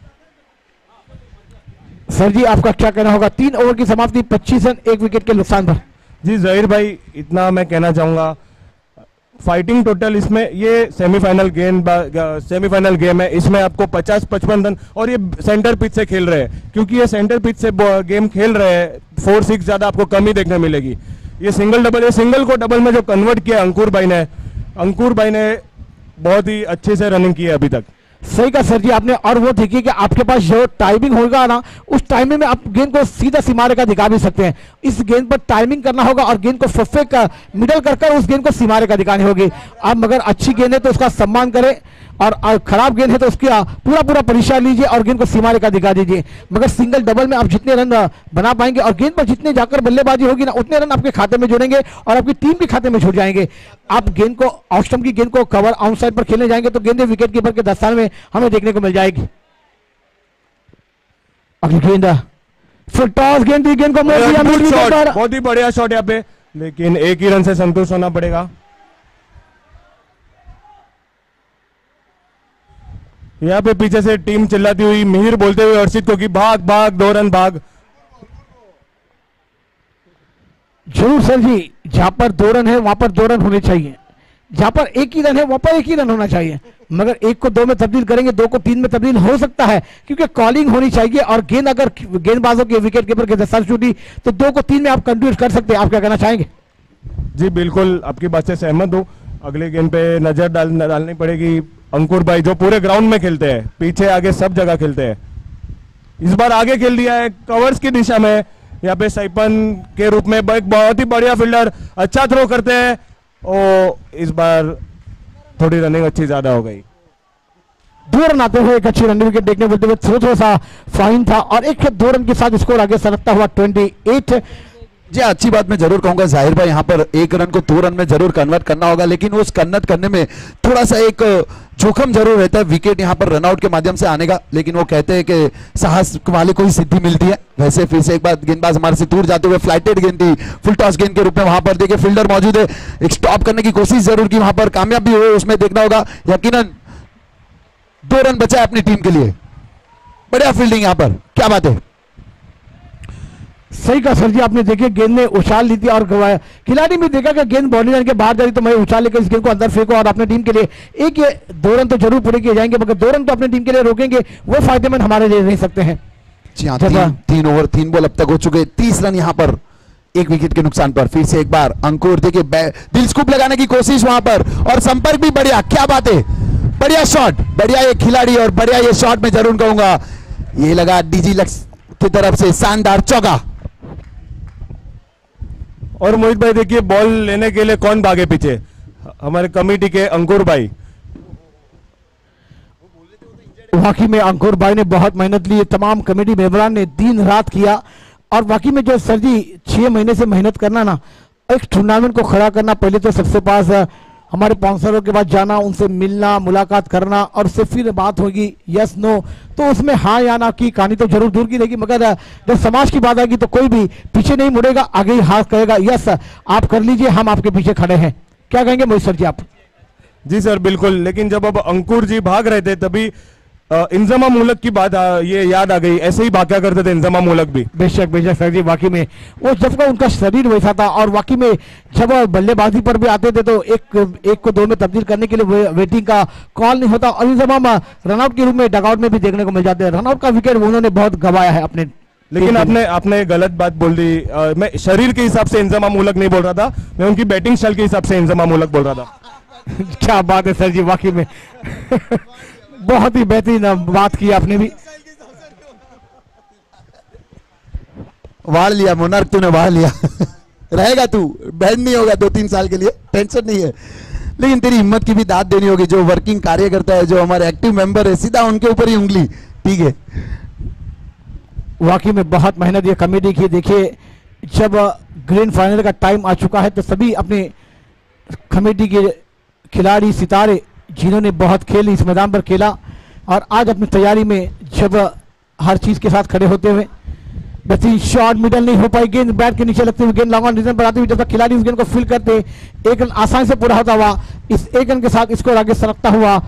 सर जी आपका क्या कहना होगा? 3 ओवर की समाप्ति, 25 रन 1 विकेट के नुकसान पर। जी जहीर भाई इतना मैं कहना चाहूंगा, फाइटिंग टोटल इसमें ये सेमीफाइनल गेम है, इसमें आपको 50-55 रन, और ये सेंटर पिच से खेल रहे हैं, क्योंकि ये सेंटर पिच से गेम खेल रहे हैं, 4-6 ज्यादा आपको कम ही देखने मिलेगी। ये सिंगल डबल, ये सिंगल को डबल में जो कन्वर्ट किया अंकुर भाई ने बहुत ही अच्छे से रनिंग की है अभी तक। सही कहा सर जी आपने। और वो देखिए कि आपके पास जो टाइमिंग होगा ना, उस टाइमिंग में आप गेंद को सीधा सीमा रेखा दिखा भी सकते हैं। इस गेंद पर टाइमिंग करना होगा और गेंद को परफेक्ट मिडल कर उस गेंद को सीमा रेखा दिखानी होगी। आप मगर अच्छी गेंद है तो उसका सम्मान करें, और खराब गेंद है तो उसका पूरा परीक्षा लीजिए और गेंद को सीमा रेखा दिखा दीजिए। मगर सिंगल डबल में आप जितने रन बना पाएंगे और गेंद पर जितने जाकर बल्लेबाजी होगी ना, उतने रन आपके खाते में जुड़ेंगे और आपकी टीम के खाते में जुड़ जाएंगे। आप गेंद को ऑफ की गेंद को कवर आउटसाइड पर खेलने जाएंगे तो गेंद विकेट कीपर के दस्ताने में हमें देखने को मिल जाएगी। अगली गेंद फुल टॉस गेंद को मोड़ दिया, बहुत ही बढ़िया शॉट यहाँ पे, लेकिन 1 ही रन से संतुष्ट होना पड़ेगा। यहाँ पे पीछे से टीम चिल्लाती हुई, मिहिर बोलते हुए हर्षित को कि भाग 2 रन भाग। जरूर सर जी, जहां पर 2 रन है वहां पर 2 रन होने चाहिए, जहां पर 1 ही रन है वहां पर 1 ही रन होना चाहिए। मगर 1 को 2 में तब्दील करेंगे, 2 को 3 में तब्दील हो सकता है, क्योंकि कॉलिंग होनी चाहिए। और गेंद अगर गेंदबाजों के विकेट कीपर के दस्ताने छूटी तो 2 को 3 में आप कंट्रीब्यूट कर सकते हैं। आप क्या कहना चाहेंगे? जी बिल्कुल आपकी बात से सहमत हूँ। अगले गेंद पे नजर डालनी पड़ेगी अंकुर भाई, जो पूरे ग्राउंड में खेलते हैं, पीछे आगे सब जगह खेलते हैं। इस बार आगे खेल दिया है कवर्स की दिशा में, यहाँ पे सहीपन के रूप में एक बहुत ही बढ़िया फील्डर, अच्छा थ्रो करते हैं। और इस बार थोड़ी रनिंग अच्छी ज्यादा हो गई। 2 रन आते हुए एक अच्छी रन विकेट देखने मिलते हुए, थोड़ा सा फाइन था और 2 रन के साथ स्कोर आगे सरकता हुआ 28। जी अच्छी बात मैं जरूर कहूंगा जाहिर भाई, यहाँ पर 1 रन को 2 रन में जरूर कन्वर्ट करना होगा, लेकिन उस कन्वर्ट करने में थोड़ा सा एक जोखिम जरूर रहता है विकेट यहाँ पर रनआउट के माध्यम से आने का। लेकिन वो कहते हैं कि साहस वाले को ही सिद्धि मिलती है। वैसे फिर से एक बार गेंदबाज हमारे से दूर जाते हुए फ्लाइटेड गेंद थी, फुल टॉस गेंद के रूप में, वहां पर देखिए फील्डर मौजूद है, एक स्टॉप करने की कोशिश जरूर की, वहां पर कामयाब भी हुए, उसमें देखना होगा। यकीनन 2 रन बचा है अपनी टीम के लिए, बढ़िया फील्डिंग यहाँ पर, क्या बात है। सही कहा सर जी आपने, देखिए गेंद ने उछाल ली थी और गवाया, खिलाड़ी भी देखा कि गेंद बाउंड्री लाइन के बाहर जा रही तो मैं उछाल लेकर इस गेंद को अंदर फेंको और अपने टीम के लिए एक ये 2 रन तो जरूर पूरे किए जाएंगे, मगर 2 रन तो अपनी टीम के लिए रोकेंगे, वो फायदेमंद हमारे लिए रह सकते हैं। जी हाँ, तीन ओवर 3 बॉल अब तक हो चुके, 30 रन यहाँ पर 1 विकेट के नुकसान पर। फिर से एक बार अंकुर, देखिए दिल स्कूप लगाने की कोशिश वहां पर और संपर्क भी बढ़िया, क्या बात है, बढ़िया शॉट, बढ़िया ये खिलाड़ी और बढ़िया ये शॉट मैं जरूर कहूंगा, ये लगा डीजी लक्स की तरफ से शानदार चौका। और मोहित भाई देखिए बॉल लेने के लिए कौन भागे पीछे, हमारे कमेटी के अंकुर भाई। वाकई में अंकुर भाई ने बहुत मेहनत ली, तमाम कमेटी मेंबरान ने दिन रात किया और वाकई में जो सर जी 6 महीने से मेहनत करना ना, एक टूर्नामेंट को खड़ा करना, पहले तो सबसे पास हमारे स्पॉन्सरों के पास जाना, उनसे मिलना, मुलाकात करना और उससे फिर बात होगी यस नो, तो उसमें हाँ या ना की कहानी तो जरूर दूर की रहेगी, मगर जब समाज की बात आएगी तो कोई भी पीछे नहीं मुड़ेगा, आगे ही हाथ कहेगा यस आप कर लीजिए, हम आपके पीछे खड़े हैं। क्या कहेंगे मोहित सर जी आप? जी सर बिल्कुल, लेकिन जब अब अंकुर जी भाग रहे थे तभी इंजमा मुलक की बात ये याद आ गई, ऐसे ही भागा करते थे इंजमा मुलक भी। बेशक बेशक सर जी, वाकई में वो जब का उनका शरीर वैसा था और वाकई में जब बल्लेबाजी पर भी आते थे तो एक को 2 में तब्दील करने के लिए वेटिंग का कॉल नहीं होता और इंजमा रनआउट के रूप में डगआउट में भी देखने को मिल जाते हैं। रनआउट का विकेट उन्होंने बहुत गंवाया है अपने। लेकिन आपने गलत बात बोल दी, मैं शरीर के हिसाब से इंजमा मुलक नहीं बोल रहा था, मैं उनकी बैटिंग स्टाइल के हिसाब से इंजमा मुलक बोल रहा था। क्या बात है सर जी, वाकई में बहुत ही बेहतरीन बात की आपने भी। वाड़ लिया मोनार्क, तूने वाड़ लिया रहेगा तू, बैंड नहीं होगा 2-3 साल के लिए, टेंशन नहीं है, लेकिन तेरी हिम्मत की भी दाद देनी होगी। जो वर्किंग कार्यकर्ता है, जो हमारे एक्टिव मेंबर है, सीधा उनके ऊपर ही उंगली, ठीक है। वाकई में बहुत मेहनत ये कमेटी की। देखिए जब ग्रैंड फाइनल का टाइम आ चुका है तो सभी अपने कमेटी के खिलाड़ी सितारे जिन्होंने बहुत खेल इस मैदान पर खेला और आज अपनी तैयारी में जब हर चीज के साथ खड़े होते हुए, बेहतरीन शॉट मिडल नहीं हो पाई, गेंद बैट के नीचे लगते हुए गेंद लॉन्ग ऑन रीजन पर आती हुई, जब तक खिलाड़ी उस गेंद को फील करते, 1 रन आसानी से पूरा होता हुआ, इस 1 रन के साथ इसको आगे सरकता हुआ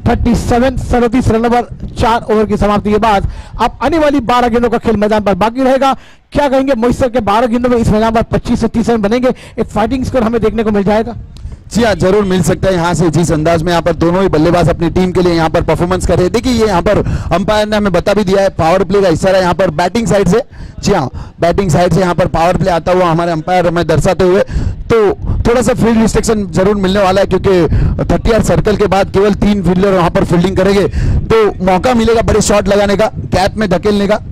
37 रन पर 4 ओवर की समाप्ति के बाद अब आने वाली 12 गेंदों का खेल मैदान पर बाकी रहेगा। क्या कहेंगे मोहित सर के 12 गेंदों में इस मैदान पर 25 से 30 रन बनेंगे, एक फाइटिंग स्कोर हमें देखने को मिल जाएगा? जी हाँ, जरूर मिल सकता है यहाँ से जिस अंदाज में यहाँ पर दोनों ही बल्लेबाज अपनी टीम के लिए यहाँ पर परफॉर्मेंस कर रहे हैं। देखिए ये यहाँ पर अंपायर ने हमें बता भी दिया है, पावर प्ले का हिस्सा है यहाँ पर बैटिंग साइड से। जी हाँ, बैटिंग साइड से यहाँ पर पावर प्ले आता हुआ हमारे अंपायर हमें दर्शाते हुए, तो थोड़ा सा फील्ड रिस्ट्रिक्शन जरूर मिलने वाला है क्योंकि 30 सर्कल के बाद केवल 3 फील्डर वहाँ पर फील्डिंग करेंगे, तो मौका मिलेगा बड़े शॉट लगाने का, कैप में धकेलने का।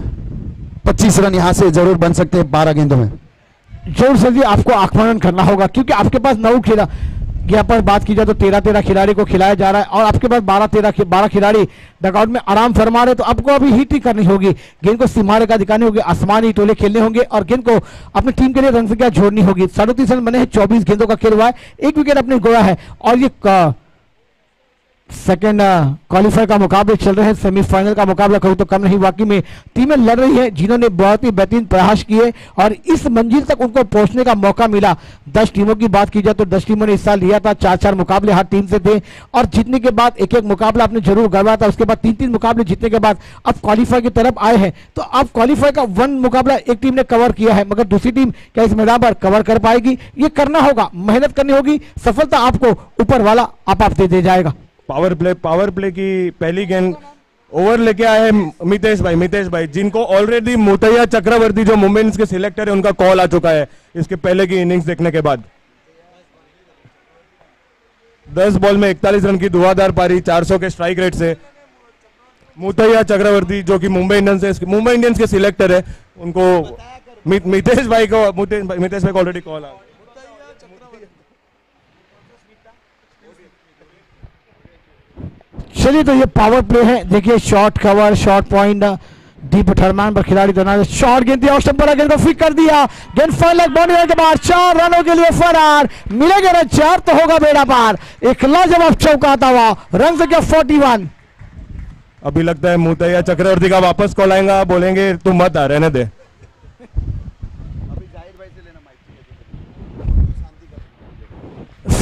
25 रन यहाँ से जरूर बन सकते हैं 12 गेंदों में। जरूर सर जी आपको आक्रमण करना होगा क्योंकि आपके पास 9 खिला, यहाँ पर बात की जाए तो 13 खिलाड़ी को खिलाया जा रहा है और आपके पास 12 खिलाड़ी डगआउट में आराम फरमा रहे, तो आपको अभी हिट ही करनी होगी, गेंद को सीमारे का दिखानी होगी, आसमानी टोले खेलने होंगे और गेंद को अपनी टीम के लिए रन संख्या जोड़नी होगी। 37 रन बने हैं, 24 गेंदों का खेल हुआ है, 1 विकेट अपने गोया है और ये सेकेंड क्वालिफायर का मुकाबले चल रहे हैं, सेमीफाइनल का मुकाबला कहूँ तो कम नहीं। वाकई में टीमें लड़ रही है जिन्होंने बहुत ही बेहतरीन प्रयास किए और इस मंजिल तक उनको पहुंचने का मौका मिला। 10 टीमों की बात की जाए तो 10 टीमों ने हिस्सा लिया था, 4-4 मुकाबले हर टीम से थे और जीतने के बाद 1-1 मुकाबला आपने जरूर गंवाया था, उसके बाद 3-3 मुकाबले जीतने के बाद अब क्वालिफाई की तरफ आए हैं। तो अब क्वालिफाई का 1 मुकाबला एक टीम ने कवर किया है, मगर दूसरी टीम क्या इस मैदान पर कवर कर पाएगी? ये करना होगा, मेहनत करनी होगी, सफलता आपको ऊपर वाला आप दे जाएगा। पावर प्ले की पहली गेंद ओवर लेके आए हैं मितेश भाई जिनको ऑलरेडी मुतैया चक्रवर्ती जो मुंबई इंडियंस के सिलेक्टर है उनका कॉल आ चुका है इसके पहले की इनिंग्स देखने के बाद। 10 बॉल में 41 रन की धुआंधार पारी 400 के स्ट्राइक रेट से मुतैया चक्रवर्ती जो कि मुंबई इंडियंस के सिलेक्टर है, उनको मितेश भाई को ऑलरेडी कॉल आ। चलिए तो ये पावर प्ले है, देखिए short cover, short point, deep third man पर खिलाड़ी दोनों शॉर्ट गेंद दिया, ऑप्शन पर गेंद को फिक कर दिया, गेंद फाइनल बाउंड्री के बाद 4 रनों के लिए फरार, मिलेगा ना 4 तो होगा बेड़ा पार। एक लाजवाब चौका आता हुआ, रन संख्या 41। अभी लगता है मुतैया चक्रवर्ती का वापस कॉल आएगा, बोलेंगे तुम मत आ, रहने दे।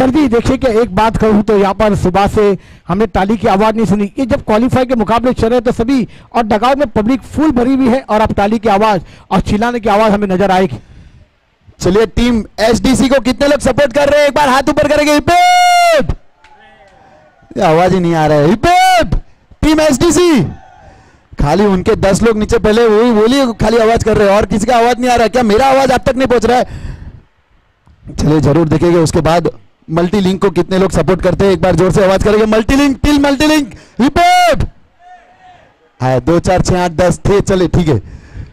सर जी देखिए कि एक बात कहूँ तो यहाँ पर सुबह से हमने ताली की आवाज नहीं सुनी। ये जब क्वालिफाई के मुकाबले चल रहे तो सभी और डगाव में पब्लिक फुल भरी हुई है और अब ताली की आवाज और चिल्लाने की आवाज हमें नजर आएगी। चलिए टीम एसडीसी को कितने लोग सपोर्ट कर रहे हैं, एक बार हाथ ऊपर करेंगे। हिपेप! आवाज ही नहीं आ रहा है। हिपेप! टीम एसडीसी खाली उनके 10 लोग नीचे पहले वही बोलिए खाली आवाज कर रहे हैं और किसी का आवाज नहीं आ रहा है। क्या मेरा आवाज आप तक नहीं पहुंच रहा है? चलिए जरूर देखेंगे उसके बाद मल्टी लिंक को कितने लोग सपोर्ट करते हैं। एक बार जोर से आवाज करेंगे। Multi link till multi link हिपेप! 2 4 6 8 10 थे। चले ठीक है।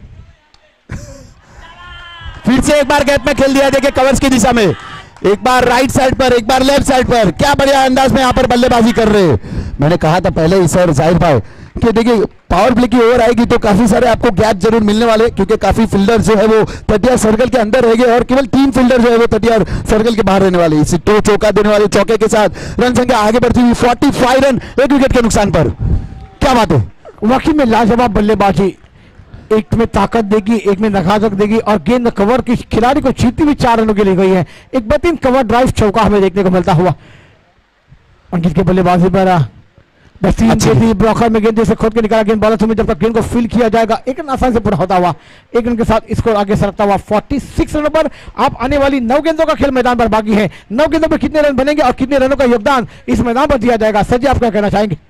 फिर से एक बार गैप में खेल दिया। देखिए कवर्स की दिशा में एक बार राइट साइड पर एक बार लेफ्ट साइड पर क्या बढ़िया अंदाज में यहां पर बल्लेबाजी कर रहे हैं। मैंने कहा था पहले ही सर जाहिर भाई कि देखिए पावर प्ले की ओवर आएगी तो काफी सारे आपको गैप जरूर मिलने वाले, क्योंकि काफी फील्डर जो है वो 30 सर्कल के अंदर रहेंगे और केवल 3 फील्डर जो है वो 30 सर्कल के बाहर रहने वाले। इसी तो चौका देने वाले चौके के साथ रन संख्या आगे बढ़ती हुई 45 रन 1 विकेट के नुकसान पर। क्या बात है, वाकई में लाजवाब बल्लेबाजी। एक में ताकत देगी, एक में नखाजक देगी और गेंद कवर की खिलाड़ी को जीतती हुई 4 रनों के लिए गई है। एक बेहतरीन कवर ड्राइव चौका हमें देखने को मिलता हुआ। अंकित के बल्लेबाजी पर बेहतरीन गेंद ब्लॉकर में गेंद से खोद के निकाला गेंद बॉलर में जब तक गेंद को फील किया जाएगा एक रन आसानी से पूरा होता हुआ। एक रन के साथ स्कोर आगे सरकता हुआ 46 रनों पर। आप आने वाली 9 गेंदों का खेल मैदान पर बाकी है। 9 गेंदों पर कितने रन बनेंगे और कितने रनों का योगदान इस मैदान पर दिया जाएगा, सर जी आप क्या कहना चाहेंगे?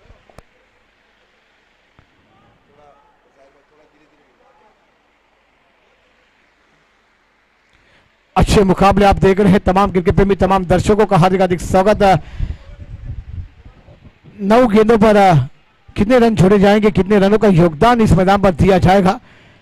अच्छे मुकाबले आप देख रहे हैं। तमाम क्रिकेट प्रेमी तमाम दर्शकों का हार्दिक हार्दिक स्वागत। 9 गेंदों पर कितने रन छोड़े जाएंगे, कितने रनों का योगदान इस मैदान पर दिया जाएगा।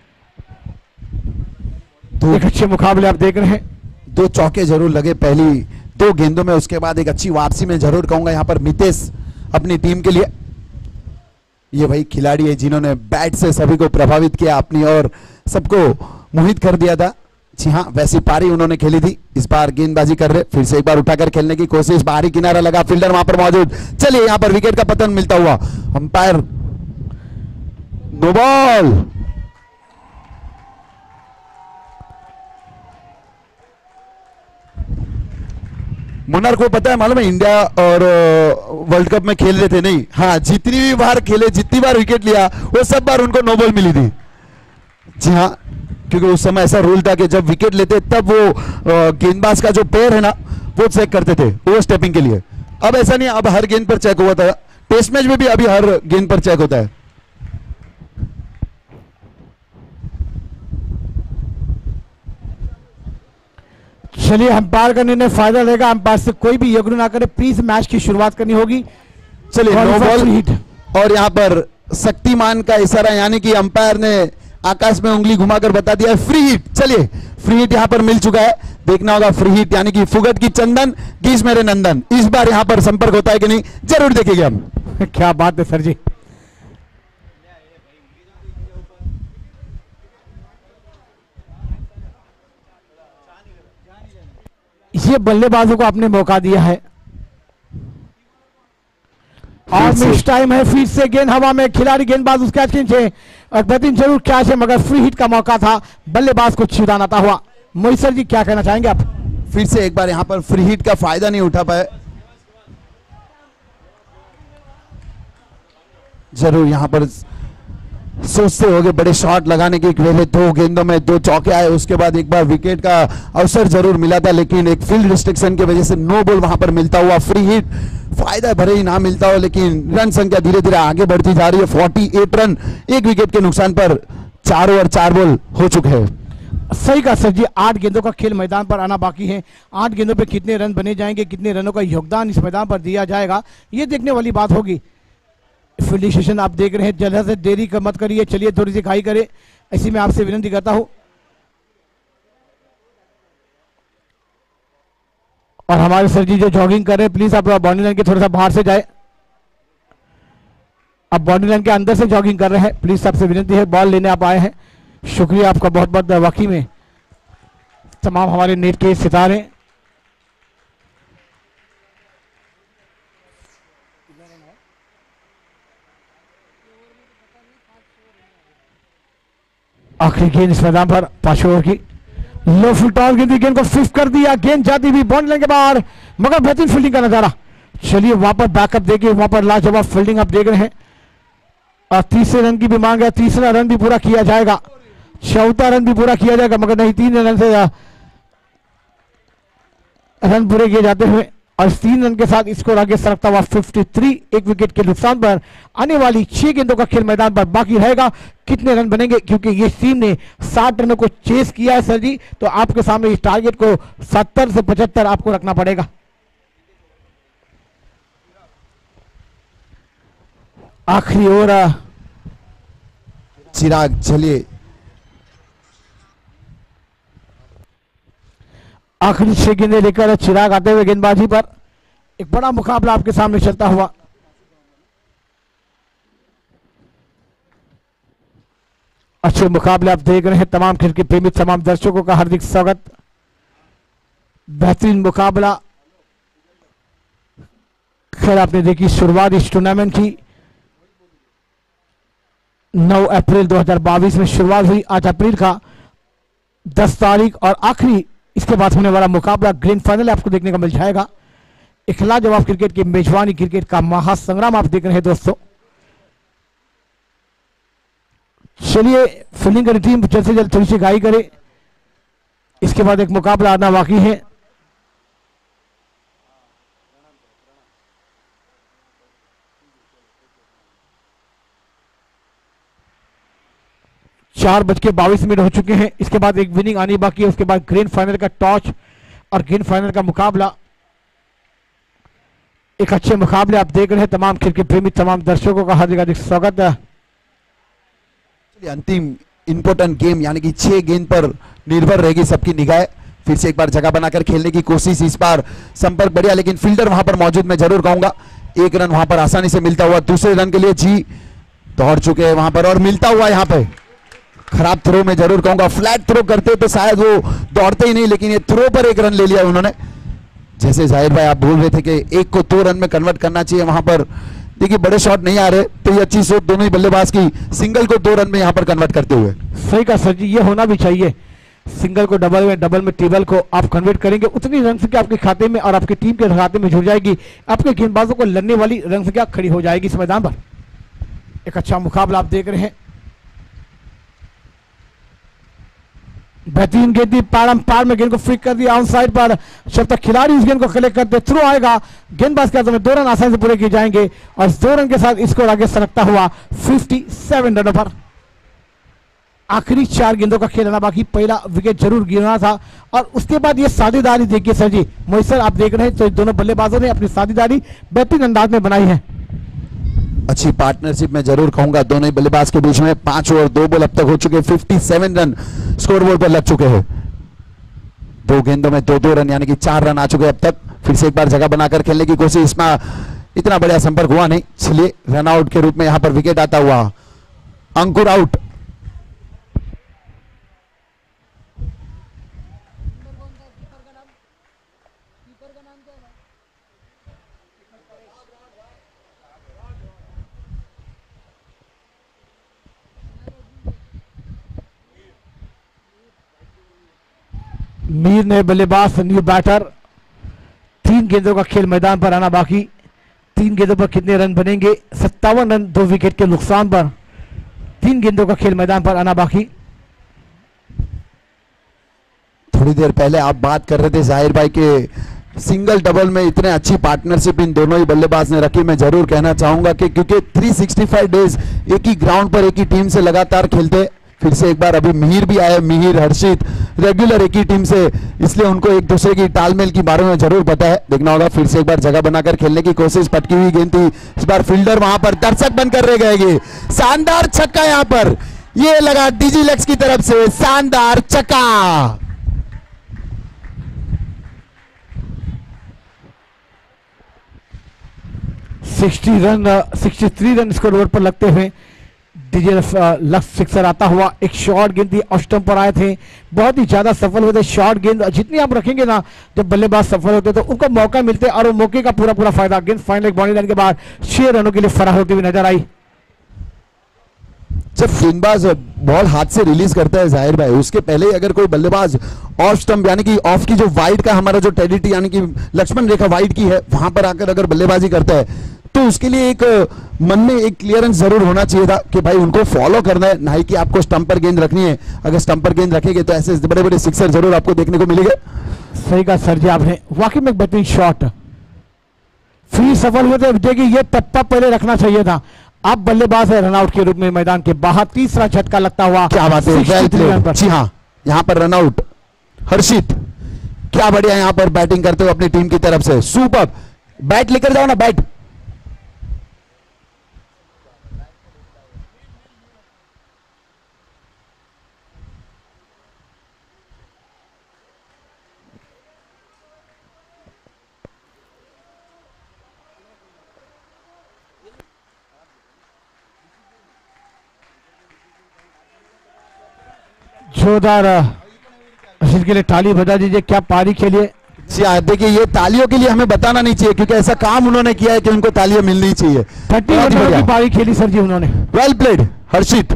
तो एक अच्छे मुकाबले आप देख रहे हैं। 2 चौके जरूर लगे पहली 2 गेंदों में, उसके बाद एक अच्छी वापसी में जरूर कहूंगा यहाँ पर मितेश अपनी टीम के लिए। ये वही खिलाड़ी है जिन्होंने बैट से सभी को प्रभावित किया अपनी और सबको मोहित कर दिया था। जी हाँ, वैसी पारी उन्होंने खेली थी। इस बार गेंदबाजी कर रहे, फिर से एक बार उठाकर खेलने की कोशिश, बाहरी किनारा लगा, फील्डर वहां पर मौजूद। चलिए यहां पर विकेट का पतन मिलता हुआ, अंपायर नो बॉल। मुन्नर को पता है, मालूम है इंडिया और वर्ल्ड कप में खेल रहे थे नहीं, हाँ जितनी भी बार खेले, जितनी बार विकेट लिया वो सब बार उनको नो बॉल मिली थी। जी हाँ, क्योंकि उस समय ऐसा रूल था कि जब विकेट लेते तब वो गेंदबाज का जो पैर है ना वो चेक करते थे ओवर स्टेपिंग के लिए। अब ऐसा नहीं, अब हर गेंद पर चेक हुआ था। टेस्ट मैच में भी अभी हर गेंद पर चेक होता है। चलिए अंपायर का निर्णय फायदा लेगा। अंपायर से कोई भी यज्ञ ना करे, प्लीज मैच की शुरुआत करनी होगी। चलिए नो बॉल हिट और यहां पर शक्तिमान का इशारा, यानी कि अंपायर ने आकाश में उंगली घुमाकर बता दिया है फ्री हिट। चलिए फ्री हिट यहां पर मिल चुका है, देखना होगा फ्री हिट यानी कि फुगट की चंदन गीस मेरे नंदन, इस बार यहां पर संपर्क होता है कि नहीं जरूर देखेंगे हम। क्या बात है सर जी। ये बल्लेबाजों को आपने मौका दिया है और मिस टाइम है। फिर से गेंद हवा में, खिलाड़ी गेंदबाज उसके कैच खींचे और बेहतरीन जरूर कैच है, मगर फ्री हिट का मौका था, बल्लेबाज को छिड़ाना था हुआ। मोहित सर जी क्या कहना चाहेंगे आप? फिर से एक बार यहां पर फ्री हिट का फायदा नहीं उठा पाए। जरूर यहां पर सोचते होंगे बड़े शॉट लगाने की, पहले 2 गेंदों में 2 चौके आए, उसके बाद एक बार विकेट का अवसर जरूर मिला था, लेकिन एक फील्ड रिस्ट्रिक्शन की वजह से नो बॉल वहां पर मिलता हुआ। फ्री हिट फायदा भरे ही ना मिलता हो, लेकिन रन संख्या धीरे धीरे आगे बढ़ती जा रही है। 48 रन 1 विकेट के नुकसान पर 4 ओवर 4 बॉल हो चुके हैं। सही कहा सर जी, 8 गेंदों का खेल मैदान पर आना बाकी है। 8 गेंदों पे कितने रन बने जाएंगे, कितने रनों का योगदान इस मैदान पर दिया जाएगा, ये देखने वाली बात होगी। फील्डिंग सेशन आप देख रहे हैं, जल्द से देरी मत करिए, चलिए थोड़ी सी खाई करें, ऐसी मैं आपसे विनती करता हूं। और हमारे सर जी जो जॉगिंग कर रहे हैं, प्लीज आप बाउंड्री लाइन के थोड़ा सा बाहर से जाए। अब बाउंड्री लाइन के अंदर से जॉगिंग कर रहे हैं, प्लीज सबसे विनती है, बॉल लेने आप आए हैं, शुक्रिया आपका बहुत बहुत। वाकई में तमाम हमारे नेट के सितारे आखिरी गेंद इस मैदान पर 5 ओवर की लो फुल टॉस गेंद, गेंद को फिफ्थ कर दिया, गेंद जाती हुई बाउंड्री लाइन के बाहर, मगर बेहतरीन फील्डिंग का नजारा। चलिए वहां पर बैकअप देखिए, वहां पर लाजवाब फील्डिंग आप देख रहे हैं और तीसरे रन की भी मांग है, तीसरा रन भी पूरा किया जाएगा, चौथा रन भी पूरा किया जाएगा, मगर नहीं, 3 रन से रन पूरे किए जाते हुए और 3 रन के साथ स्कोर आगे सरकता हुआ 53, एक विकेट के नुकसान पर। आने वाली 6 गेंदों का खेल मैदान पर बाकी रहेगा, कितने रन बनेंगे, क्योंकि ये टीम ने 60 रनों को चेस किया है सर जी, तो आपके सामने इस टारगेट को 70 से 75 आपको रखना पड़ेगा। आखिरी ओवर चिराग, चलिए आखिरी 6 गेंदें लेकर चिराग आते हुए गेंदबाजी पर। एक बड़ा मुकाबला आपके सामने चलता हुआ। अच्छे मुकाबले आप देख रहे हैं, तमाम क्रिकेट प्रेमी तमाम दर्शकों का हार्दिक स्वागत। बेहतरीन मुकाबला खैर आपने देखी शुरुआत इस टूर्नामेंट की 9 अप्रैल 2022 में शुरुआत हुई। 8 अप्रैल का 10 तारीख और आखिरी इसके बाद होने वाला मुकाबला ग्रैंड फाइनल आपको देखने को मिल जाएगा। एक लाजवाब क्रिकेट की मेजबानी, क्रिकेट का महासंग्राम आप देख रहे हैं दोस्तों। चलिए फील्डिंग की टीम जल्द से जल्द थोड़ी सी गाई करे, इसके बाद एक मुकाबला आना बाकी है। चार बज के 22 मिनट हो चुके हैं, इसके बाद एक विनिंग आनी बाकी है, उसके बाद ग्रैंड फाइनल का टॉस और ग्रैंड फाइनल का मुकाबला। एक अच्छे मुकाबले आप देख रहे हैं, तमाम क्रिकेट प्रेमी तमाम दर्शकों का हार्दिक हार्दिक स्वागत है। अंतिम इंपॉर्टेंट गेम यानी कि 6 गेंद पर निर्भर रहेगी सबकी निगाह। फिर से एक बार जगह बनाकर खेलने की कोशिश, इस बार संपर्क बढ़िया, लेकिन फील्डर वहां पर मौजूद मैं जरूर कहूंगा। 1 रन वहां पर आसानी से मिलता हुआ, दूसरे रन के लिए जी दौड़ चुके हैं वहां पर और मिलता हुआ यहाँ पे खराब थ्रो में जरूर कहूंगा। फ्लैट थ्रो करते तो शायद वो दौड़ते ही नहीं, लेकिन ये थ्रो पर 1 रन ले लिया उन्होंने। जैसे जाहिर भाई आप बोल रहे थे कि 1 को 2 रन में कन्वर्ट करना चाहिए, वहां पर देखिए बड़े शॉट नहीं आ रहे, तो ये अच्छी सोच दोनों ही बल्लेबाज की, सिंगल को 2 रन में यहां पर कन्वर्ट करते हुए। सही कहा सर जी, ये होना भी चाहिए। सिंगल को डबल में, डबल में ट्रिपल को आप कन्वर्ट करेंगे, उतनी रन संख्या आपके खाते में और आपकी टीम के खाते में जुड़ जाएगी, आपके गेंदबाजों को लड़ने वाली रन संख्या खड़ी हो जाएगी इस मैदान पर। एक अच्छा मुकाबला आप देख रहे हैं। बेहतरीन गेंद दी, पार में गेंद को फ्लिक कर दिया ऑन साइड पर। जब तक खिलाड़ी उस गेंद को कलेक्ट करते, थ्रो आएगा, गेंदबाज के हाथों में 2 रन आसानी से पूरे किए जाएंगे और 2 रन के साथ स्कोर आगे सरकता हुआ 57 रनों पर। आखिरी 4 गेंदों का खेलना बाकी, पहला विकेट जरूर गिरना था और उसके बाद ये साझेदारी देखिए सर जी, मोइसर आप देख रहे हैं, तो दोनों बल्लेबाजों ने अपनी साझेदारी बेहतरीन अंदाज में बनाई है। अच्छी पार्टनरशिप में जरूर कहूंगा दोनों ही बल्लेबाज के बीच में। 5 ओवर 2 बॉल अब तक हो चुके, 57 रन स्कोर बोर्ड पर लग चुके हैं। 2 गेंदों में 2-2 रन यानी कि 4 रन आ चुके अब तक। फिर से एक बार जगह बनाकर खेलने की कोशिश, इसमें इतना बढ़िया संपर्क हुआ नहीं। चलिए रन आउट के रूप में यहां पर विकेट आता हुआ, अंकुर आउट। मीर ने बल्लेबाज, न्यू बैटर। 3 गेंदों का खेल मैदान पर आना बाकी, 3 गेंदों पर कितने रन बनेंगे? 57 रन 2 विकेट के नुकसान पर। 3 गेंदों का खेल मैदान पर आना बाकी। थोड़ी देर पहले आप बात कर रहे थे जाहिर भाई के सिंगल डबल में इतने अच्छी पार्टनरशिप इन दोनों ही बल्लेबाज ने रखी। मैं जरूर कहना चाहूंगा कि क्योंकि 365 डेज एक ही ग्राउंड पर एक ही टीम से लगातार खेलते। फिर से एक बार अभी मिहिर भी आए, मिहिर हर्षित रेगुलर एक ही टीम से, इसलिए उनको एक दूसरे की तालमेल के बारे में जरूर पता है। देखना होगा। फिर से एक बार जगह बनाकर खेलने की कोशिश, पटकी हुई गेंद थी, इस बार फील्डर वहां पर दर्शक बनकर रह गए। शानदार छक्का यहां पर ये लगा डिजिलेक्स की तरफ से, शानदार छक्का। रन 63 रन स्कोर बोर्ड पर लगते हुए लक्ष्य सिक्सर आता हुआ। एक शॉर्ट गेंद थी, ऑफ स्टंप पर आए थे, बहुत ही ज्यादा सफल हुए थे। शॉर्ट गेंद जितनी आप रखेंगे ना, जब बल्लेबाज सफल होते तो उनको मौका मिलते और वो मौके का पूरा फायदा। गेंद फाइनल बाउंड्री लाइन के बाद 6 रनों के लिए फरार होती हुई नजर आई। जब गेंदबाज बॉल हाथ से रिलीज करता है जाहिर भाई, उसके पहले अगर कोई बल्लेबाज ऑफ स्टंप यानी कि ऑफ की जो वाइड का हमारा जो टेरिटरी यानी कि लक्ष्मण रेखा वाइड की है वहां पर आकर अगर बल्लेबाजी करता है तो उसके लिए एक मन में एक क्लियरेंस जरूर होना चाहिए था कि भाई उनको फॉलो करना है, ना ही कि आपको स्टंप पर गेंद रखनी है। अगर स्टंप पर गेंद रखेंगे तो ऐसे बड़े बड़े सिक्सर जरूर आपको देखने को मिलेंगे। सही कहा सर जी आपने, वाकई में एक बेहतरीन शॉट। फ्री सफल हुए थे, देखिए ये टप्पा पहले रखना चाहिए था। अब बल्लेबाज है रनआउट के रूप में मैदान के बाहर, तीसरा झटका लगता हुआ। क्या बात है, वेल प्लेड। जी हाँ, यहाँ पर रनआउट हर्षित, क्या बढ़िया यहाँ पर बैटिंग करते हुए अपनी टीम की तरफ से, सुपर। बैट लेकर जाओ ना, बैट। जोरदार इसके लिए ताली बजा दीजिए, क्या पारी खेलिए। जी हाँ, देखिए ये तालियों के लिए हमें बताना नहीं चाहिए क्योंकि ऐसा काम उन्होंने किया है कि उनको तालियां मिलनी चाहिए। 30 ओवर की पारी खेली सर जी उन्होंने। वेल प्लेड हर्षित।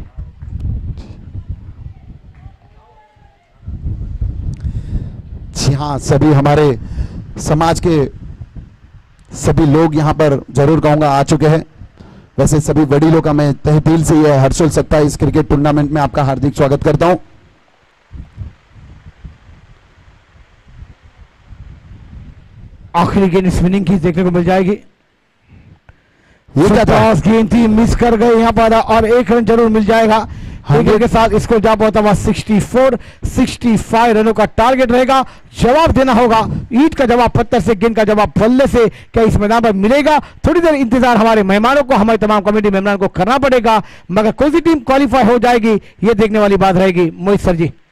जी हाँ, सभी हमारे समाज के सभी लोग यहाँ पर जरूर कहूंगा आ चुके हैं। वैसे सभी वडीलों का मैं तहे दिल से यह हर्षोल्लास इस क्रिकेट टूर्नामेंट में आपका हार्दिक स्वागत करता हूं। आखिरी गेंद स्पिनिंग की देखने को मिल जाएगी। ये क्या था? गेंद थी, मिस कर गए यहाँ पर और एक रन जरूर मिल जाएगा। के साथ इसको जा पहुंचा हुआ 65 रनों का टारगेट रहेगा। जवाब देना होगा, ईंट का जवाब पत्थर से, गेंद का जवाब बल्ले से। क्या इस मैदान पर मिलेगा? थोड़ी देर इंतजार हमारे मेहमानों को, हमारे तमाम कमेटी मेहमान को करना पड़ेगा, मगर कौन सी टीम क्वालिफाई हो जाएगी ये देखने वाली बात रहेगी। मोहित सर जी।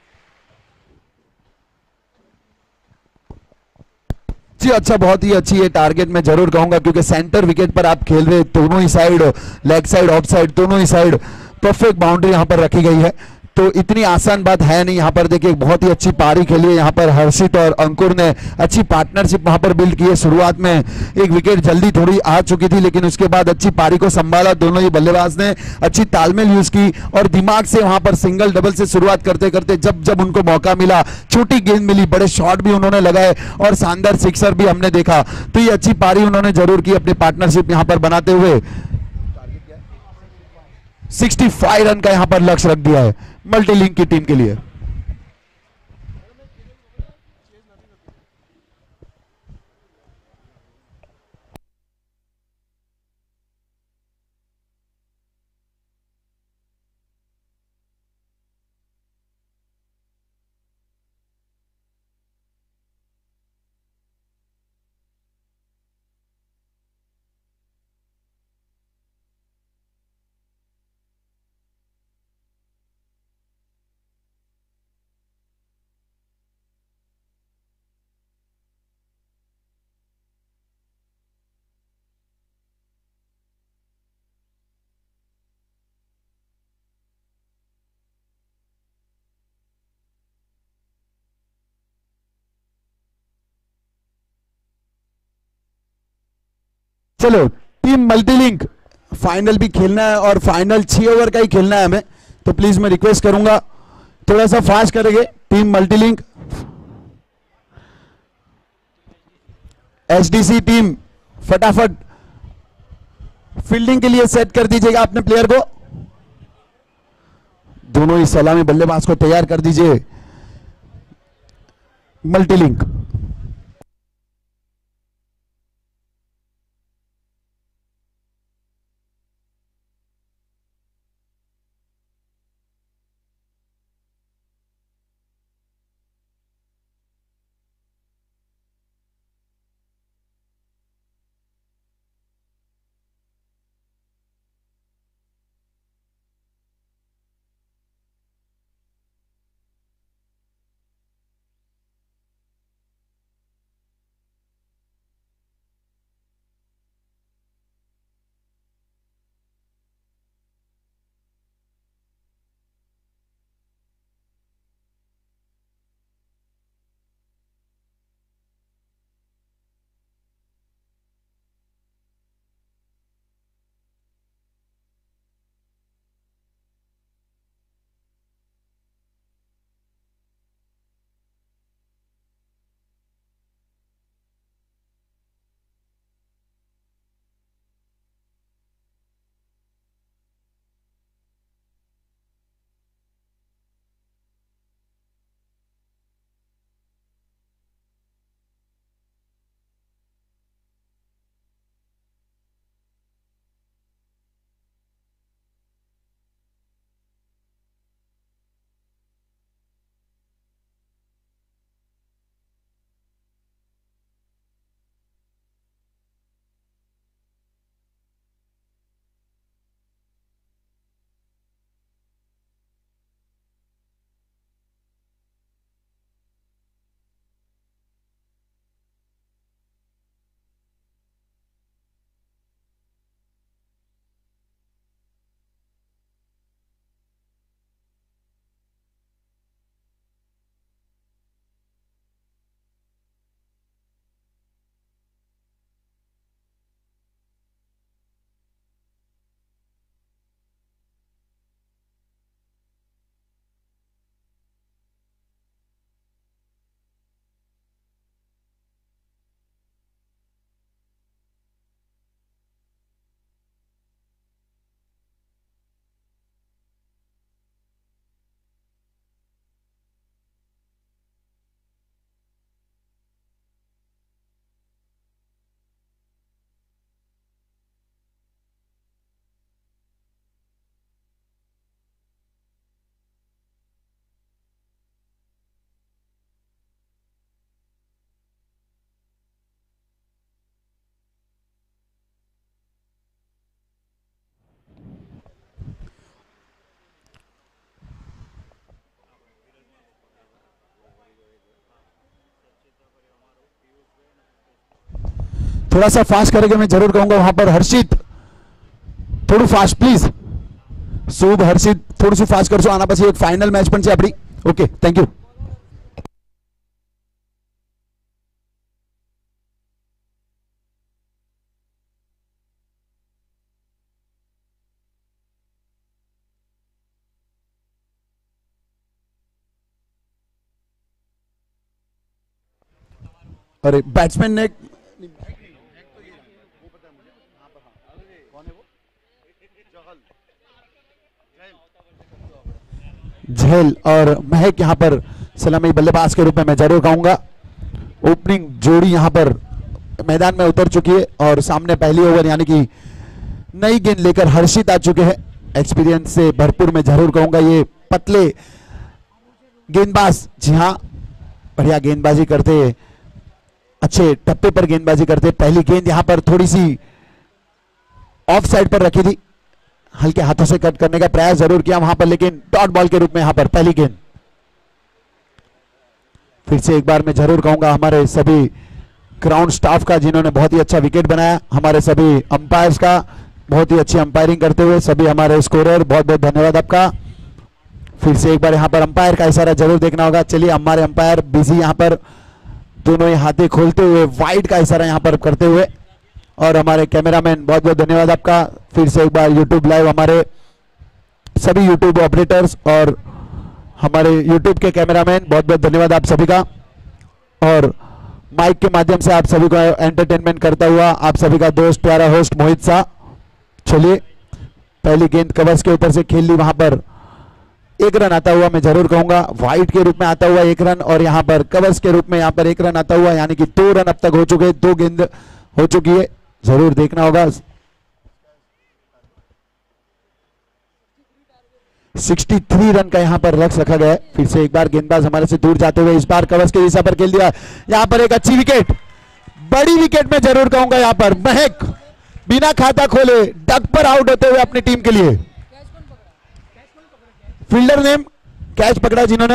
जी अच्छा, बहुत ही अच्छी ये टारगेट मैं जरूर कहूंगा क्योंकि सेंटर विकेट पर आप खेल रहे, दोनों ही side, leg side, off side, दोनों ही साइड परफेक्ट बाउंड्री यहां पर रखी गई है, तो इतनी आसान बात है नहीं। यहां पर देखिए बहुत ही अच्छी पारी खेली है, यहां पर हर्षित और अंकुर ने अच्छी पार्टनरशिप वहां पर बिल्ड की है। शुरुआत में एक विकेट जल्दी थोड़ी आ चुकी थी लेकिन उसके बाद अच्छी पारी को संभाला, दोनों ही बल्लेबाज ने अच्छी तालमेल यूज की और दिमाग से वहां पर सिंगल डबल से शुरुआत करते करते जब जब उनको मौका मिला, छोटी गेंद मिली, बड़े शॉट भी उन्होंने लगाए और शानदार सिक्सर भी हमने देखा। तो ये अच्छी पारी उन्होंने जरूर की अपनी पार्टनरशिप यहां पर बनाते हुए। 65 रन का यहां पर लक्ष्य रख दिया है मल्टीलिंक की टीम के लिए। चलो टीम मल्टीलिंक, फाइनल भी खेलना है और फाइनल 6 ओवर का ही खेलना है हमें, तो प्लीज मैं रिक्वेस्ट करूंगा थोड़ा सा फास्ट करेंगे। टीम मल्टीलिंक, एचडीसी टीम फटाफट फील्डिंग के लिए सेट कर दीजिएगा अपने प्लेयर को। दोनों ही सलामी बल्लेबाज को तैयार कर दीजिए। मल्टीलिंक थोड़ा सा फास्ट करेंगे मैं जरूर कहूंगा वहां पर हर्षित थोड़ा फास्ट प्लीज शुभ हर्षित थोड़ी सी फास्ट कर सो आना પછી એક ફાઇનલ મેચ પણ છે આપણી ઓકે થેન્ક યુ अरे बैट्समैन ने झेल और महक यहां पर सलामी बल्लेबाज के रूप में मैं जरूर कहूंगा ओपनिंग जोड़ी यहां पर मैदान में उतर चुकी है और सामने पहली ओवर यानी कि नई गेंद लेकर हर्षित आ चुके हैं एक्सपीरियंस से भरपूर मैं जरूर कहूंगा ये पतले गेंदबाज जी हाँ बढ़िया गेंदबाजी करते अच्छे टप्पे पर गेंदबाजी करते पहली गेंद यहां पर थोड़ी सी ऑफ साइड पर रखी थी हल्के हाथों से कट करने का प्रयास जरूर किया वहां पर लेकिन डॉट बॉल के रूप में यहां पर पहली गेंद फिर से एक बार मैं जरूर कहूंगा हमारे सभी ग्राउंड स्टाफ का जिन्होंने बहुत ही अच्छा विकेट बनाया हमारे सभी अंपायर्स का बहुत ही अच्छी अंपायरिंग करते हुए सभी हमारे स्कोरर बहुत बहुत धन्यवाद आपका फिर से एक बार यहां पर अंपायर का इशारा जरूर देखना होगा चलिए हमारे अंपायर बिजी यहां पर दोनों ही हाथे खोलते हुए वाइड का इशारा यहां पर करते हुए और हमारे कैमरामैन बहुत बहुत धन्यवाद आपका फिर से एक बार यूट्यूब लाइव हमारे सभी यूट्यूब ऑपरेटर्स और हमारे यूट्यूब के कैमरामैन बहुत बहुत धन्यवाद आप सभी का और माइक के माध्यम से आप सभी को एंटरटेनमेंट करता हुआ आप सभी का दोस्त प्यारा होस्ट मोहित शाह चलिए पहली गेंद कवर्स के ऊपर से खेल ली वहां पर एक रन आता हुआ मैं जरूर कहूंगा वाइड के रूप में आता हुआ एक रन और यहां पर कवर्स के रूप में यहां पर एक रन आता हुआ यानी कि 2 रन अब तक हो चुके 2 गेंद हो चुकी है जरूर देखना होगा 63 रन का यहां पर लक्ष्य रखा गया है फिर से एक बार गेंदबाज हमारे से दूर जाते हुए इस बार कवर्स के दिशा पर खेल दिया यहां पर एक अच्छी विकेट बड़ी विकेट में जरूर कहूंगा यहां पर महक बिना खाता खोले डक पर आउट होते हुए अपनी टीम के लिए फील्डर ने कैच पकड़ा जिन्होंने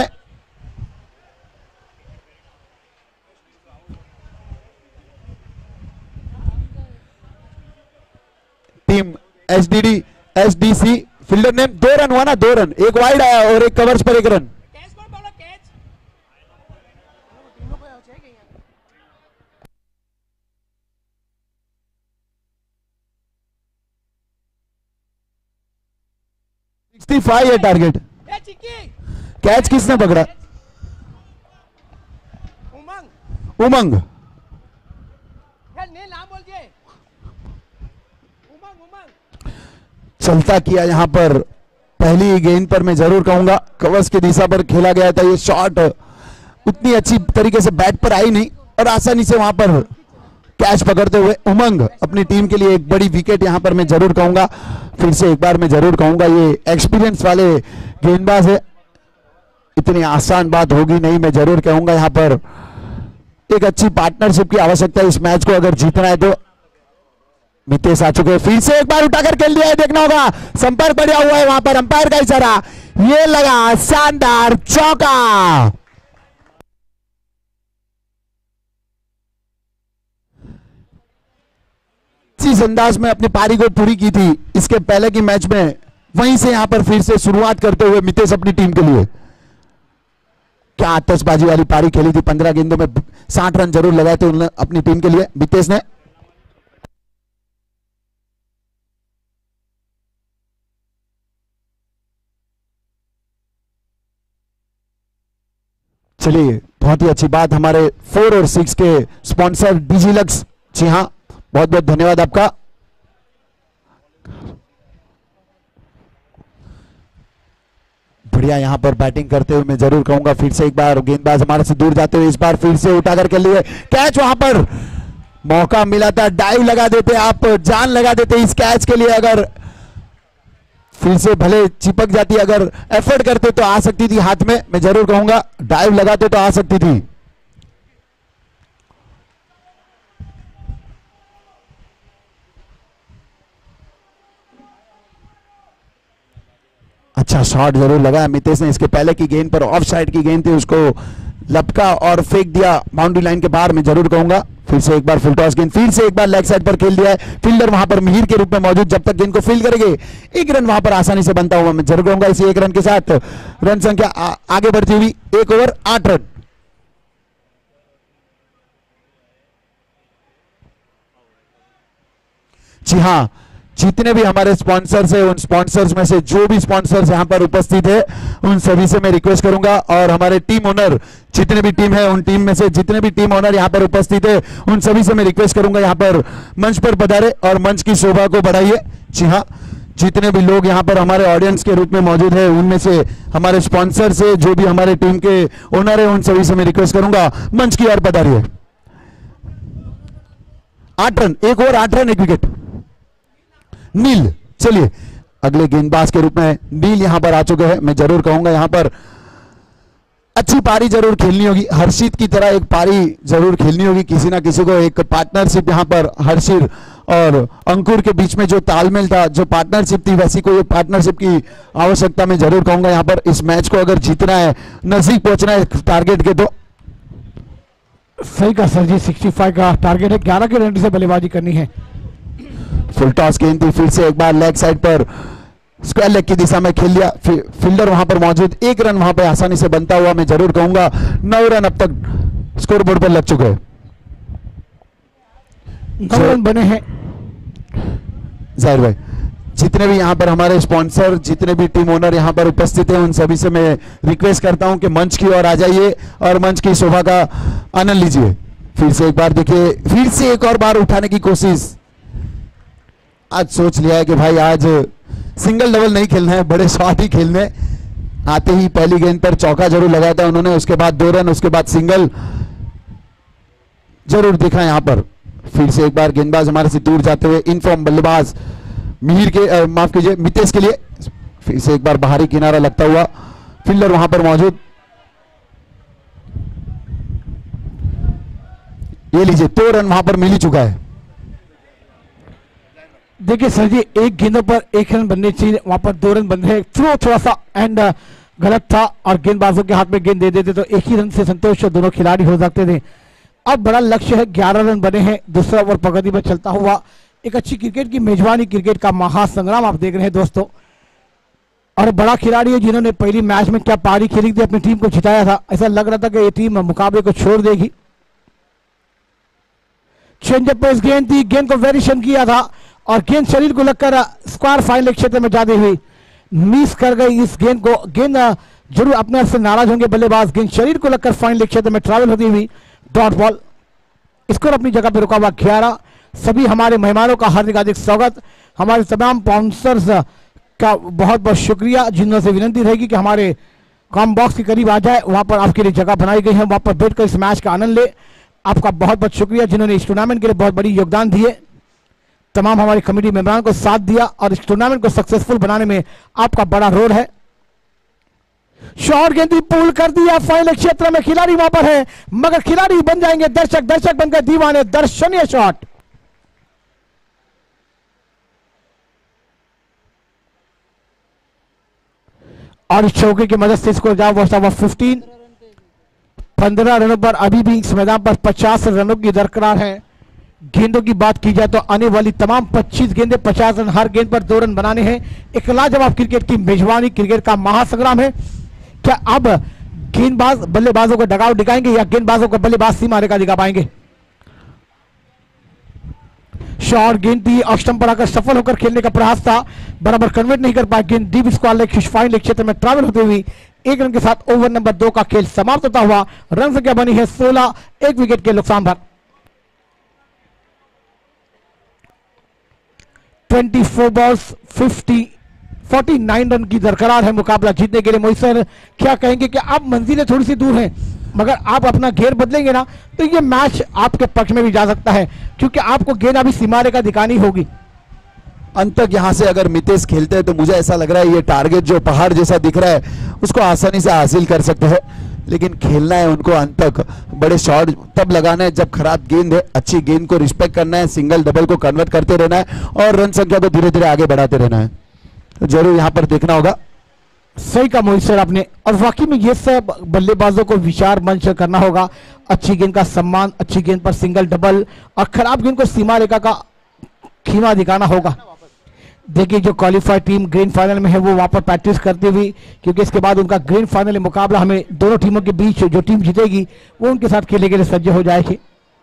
टीम एसडीसी फील्डर ने 2 रन हुआ ना 2 रन एक वाइड आया और एक कवर्स पर एक रन है टारगेट कैच किसने पकड़ा उमंग चलता किया यहां पर पहली गेंद पर मैं जरूर कहूंगा कवर्स की दिशा पर खेला गया था ये शॉट उतनी अच्छी तरीके से बैट पर आई नहीं और आसानी से वहां पर कैच पकड़ते हुए उमंग अपनी टीम के लिए एक बड़ी विकेट यहां पर मैं जरूर कहूंगा फिर से एक बार मैं जरूर कहूंगा ये एक्सपीरियंस वाले गेंदबाज है इतनी आसान बात होगी नहीं मैं जरूर कहूंगा यहां पर एक अच्छी पार्टनरशिप की आवश्यकता है इस मैच को अगर जीतना है तो मितेश आ चुके हैं फिर से एक बार उठाकर खेल दिया है देखना होगा संपर्क बढ़िया हुआ है वहां पर अंपायर का इशारा ये लगा शानदार चौका इस अंदाज में अपनी पारी को पूरी की थी इसके पहले की मैच में वहीं से यहां पर फिर से शुरुआत करते हुए मितेश अपनी टीम के लिए क्या आतशबाजी वाली पारी खेली थी 15 गेंदों में 60 रन जरूर लगाए थे उन्होंने अपनी टीम के लिए मितेश ने चलिए बहुत ही अच्छी बात हमारे 4 और 6 के स्पॉन्सर डिजिलक्स जी हाँ बहुत बहुत धन्यवाद आपका बढ़िया यहां पर बैटिंग करते हुए मैं जरूर कहूंगा फिर से एक बार गेंदबाज हमारे से दूर जाते हुए इस बार फिर से उठाकर के लिए कैच वहां पर मौका मिला था डाइव लगा देते आप जान लगा देते इस कैच के लिए अगर फिर से भले चिपक जाती अगर एफर्ट करते तो आ सकती थी हाथ में मैं जरूर कहूंगा डाइव लगाते तो आ सकती थी अच्छा शॉट जरूर लगाया मितेश ने इसके पहले की गेंद पर ऑफ साइड की गेंद थी उसको लपका और फेंक दिया बाउंड्री लाइन के बाहर मैं जरूर कहूंगा फिर से एक बार फुल टॉस गेंद, फिर से एक बार लेग साइड पर खेल दिया है। फील्डर वहां पर मिहिर के रूप में मौजूद, जब तक गेंद को फील्ड करेंगे एक रन वहां पर आसानी से बनता हुआ मैं जरूर कहूंगा। इसी एक रन के साथ रन संख्या आगे बढ़ती हुई 1 ओवर 8 रन। जी हाँ, जितने भी हमारे स्पॉन्सर्स हैं उन स्पॉन्सर्स में से जो भी स्पॉन्सर्स यहां पर उपस्थित है उन सभी से मैं रिक्वेस्ट करूंगा, और हमारे टीम ओनर जितने भी टीम है उन टीम में से जितने भी टीम ओनर यहां पर उपस्थित है उन सभी से मैं रिक्वेस्ट करूंगा यहां पर मंच पर पधारे और मंच की शोभा को बढ़ाइए। जी हाँ, जितने भी लोग यहां पर हमारे ऑडियंस के रूप में मौजूद है उनमें से हमारे स्पॉन्सर से जो भी हमारे टीम के ओनर है उन सभी से मैं रिक्वेस्ट करूंगा मंच की ओर पधारिए। 8 run, 1 over 8 run, 1 wicket. Neel, चलिए अगले गेंदबाज के रूप में नील यहां पर आ चुके हैं। मैं जरूर कहूंगा यहां पर अच्छी पारी जरूर खेलनी होगी, हर्षित की तरह एक पारी जरूर खेलनी होगी। किसी ना किसी को एक पार्टनरशिप यहां पर हर्षित और अंकुर के बीच में जो तालमेल था, जो पार्टनरशिप थी, वैसी कोई पार्टनरशिप की आवश्यकता मैं जरूर कहूंगा। यहां पर इस मैच को अगर जीतना है, नजदीक पहुंचना है टारगेट के, तो सही का सर जी 65 का टारगेट है, 11 के रन से बल्लेबाजी करनी है। फुल टॉस गेंद थी, फिर से एक बार लेग साइड पर स्क्वायर लेग की दिशा में खेल दिया। फील्डर वहां पर मौजूद, 1 रन वहां पर आसानी से बनता हुआ मैं जरूर कहूंगा। 9 रन अब तक स्कोर बोर्ड पर लग चुके हैं। 9 रन बने हैं। जाहिर भाई, जितने भी यहां पर हमारे स्पॉन्सर, जितने भी टीम ओनर यहां पर उपस्थित हैं उन सभी से मैं रिक्वेस्ट करता हूं कि मंच की ओर आ जाइए और मंच की शोभा का आनंद लीजिए। फिर से एक बार देखिए, फिर से एक और बार उठाने की कोशिश। आज सोच लिया है कि भाई आज सिंगल डबल नहीं खेलना है, बड़े शॉट ही खेलने। आते ही पहली गेंद पर चौका जरूर लगाया था उन्होंने, उसके बाद 2 रन, उसके बाद सिंगल जरूर दिखा यहां पर। फिर से एक बार गेंदबाज हमारे से दूर जाते हुए इनफॉर्म बल्लेबाज मिहिर के माफ कीजिए मितेश के लिए। फिर से एक बार बाहरी किनारा लगता हुआ फील्डर वहां पर मौजूद। ये लीजिए 2 रन वहां पर मिल ही चुका है। देखिए सर जी, एक गेंदों पर 1 रन बनने चाहिए, वहां पर 2 रन बन रहे। थ्रो थोड़ा सा एंड गलत था और गेंदबाजों के हाथ में गेंद दे देते तो 1 ही रन से संतोष दोनों खिलाड़ी हो सकते थे। अब बड़ा लक्ष्य है, 11 रन बने हैं, दूसरा ओवर प्रगति पर चलता हुआ। एक अच्छी क्रिकेट की मेजबानी, क्रिकेट का महासंग्राम आप देख रहे हैं दोस्तों, और बड़ा खिलाड़ी है जिन्होंने पहली मैच में क्या पारी खेली थी, अपनी टीम को जिताया था। ऐसा लग रहा था कि ये टीम मुकाबले को छोड़ देगी। चेंजअप पर इस गेंद थी, गेंद को वेरिएशन किया था और गेंद शरीर को लगकर स्क्वायर फाइनल क्षेत्र में जाती हुई मिस कर गई इस गेंद को। गेंद जरूर अपने आप से नाराज होंगे बल्लेबाज, गेंद शरीर को लगकर फाइनल क्षेत्र में ट्रैवल होती हुई डॉट बॉल। स्कोर अपनी जगह पर रुका हुआ 11। सभी हमारे मेहमानों का हार्दिक हार्दिक स्वागत, हमारे तमाम स्पॉन्सर्स का बहुत बहुत शुक्रिया, जिन्हों से विनती रहेगी कि हमारे कॉम बॉक्स के करीब आ जाए, वहां पर आपके लिए जगह बनाई गई है, वहां पर बैठकर इस मैच का आनंद ले। आपका बहुत बहुत शुक्रिया जिन्होंने इस टूर्नामेंट के लिए बहुत बड़ी योगदान दिए, तमाम हमारी कमेटी मेंबरों को साथ दिया और इस टूर्नामेंट को सक्सेसफुल बनाने में आपका बड़ा रोल है। शॉट गेंद पुल कर दिया फाइनल क्षेत्र में, खिलाड़ी वहां पर है मगर खिलाड़ी बन जाएंगे दर्शक, दर्शक बनकर दीवाने, दर्शनीय शॉट। और इस चौके की मदद से इसको जाओ 15 रनों पर अभी भी इस मैदान पर 50 रनों की दरकरार है। गेंदों की बात की जाए तो आने वाली तमाम 25 गेंदें 50 रन, हर गेंद पर 2 रन बनाने हैं। एक लाजवाब क्रिकेट की मेजबानी, क्रिकेट का महासंग्राम है। क्या अब गेंदबाज बल्लेबाजों को डगआउट दिखाएंगे या गेंदबाजों को बल्लेबाज सीमा रेखा दिखा पाएंगे? शॉर्ट गेंद थी, ऑस्टम पर आकर सफल होकर खेलने का प्रयास था, बराबर कन्वर्ट नहीं कर पाया। गेंद डीप स्क्वायर फाइनल क्षेत्र में ट्रैवल होते हुई 1 रन के साथ ओवर नंबर 2 का खेल समाप्त होता हुआ रन संख्या बनी है 16, 1 विकेट के नुकसान पर। 24 बॉल्स 49 रन की दरकरार है मुकाबला जीतने के लिए। मोहित सर क्या कहेंगे कि अब मंजिलें थोड़ी सी दूर हैं, मगर आप अपना घेर बदलेंगे ना तो ये मैच आपके पक्ष में भी जा सकता है, क्योंकि आपको गेंद अभी सीमा रेखा दिखानी होगी। अंत तक यहां से अगर मितेश खेलते हैं तो मुझे ऐसा लग रहा है ये टारगेट जो पहाड़ जैसा दिख रहा है उसको आसानी से हासिल कर सकते हैं, लेकिन खेलना है उनको अंत तक। बड़े शॉट तब लगाना है जब खराब गेंद है, अच्छी गेंद को रिस्पेक्ट करना है, सिंगल डबल को कन्वर्ट करते रहना है और रन संख्या को धीरे धीरे आगे बढ़ाते रहना है। तो जरूर यहां पर देखना होगा। सही का मोहित सर आपने, और वाकई में ये सब बल्लेबाजों को विचार मंच करना होगा। अच्छी गेंद का सम्मान, अच्छी गेंद पर सिंगल डबल, और खराब गेंद को सीमा रेखा का खीमा दिखाना होगा। देखिए जो क्वालिफाइड टीम ग्रैंड फाइनल में है वो वहां पर प्रैक्टिस करती हुई, क्योंकि इसके बाद उनका ग्रैंड फाइनल मुकाबला हमें दोनों टीमों के बीच जो टीम जीतेगी वो उनके साथ खेलने के लिए सज्ज हो जाएगी।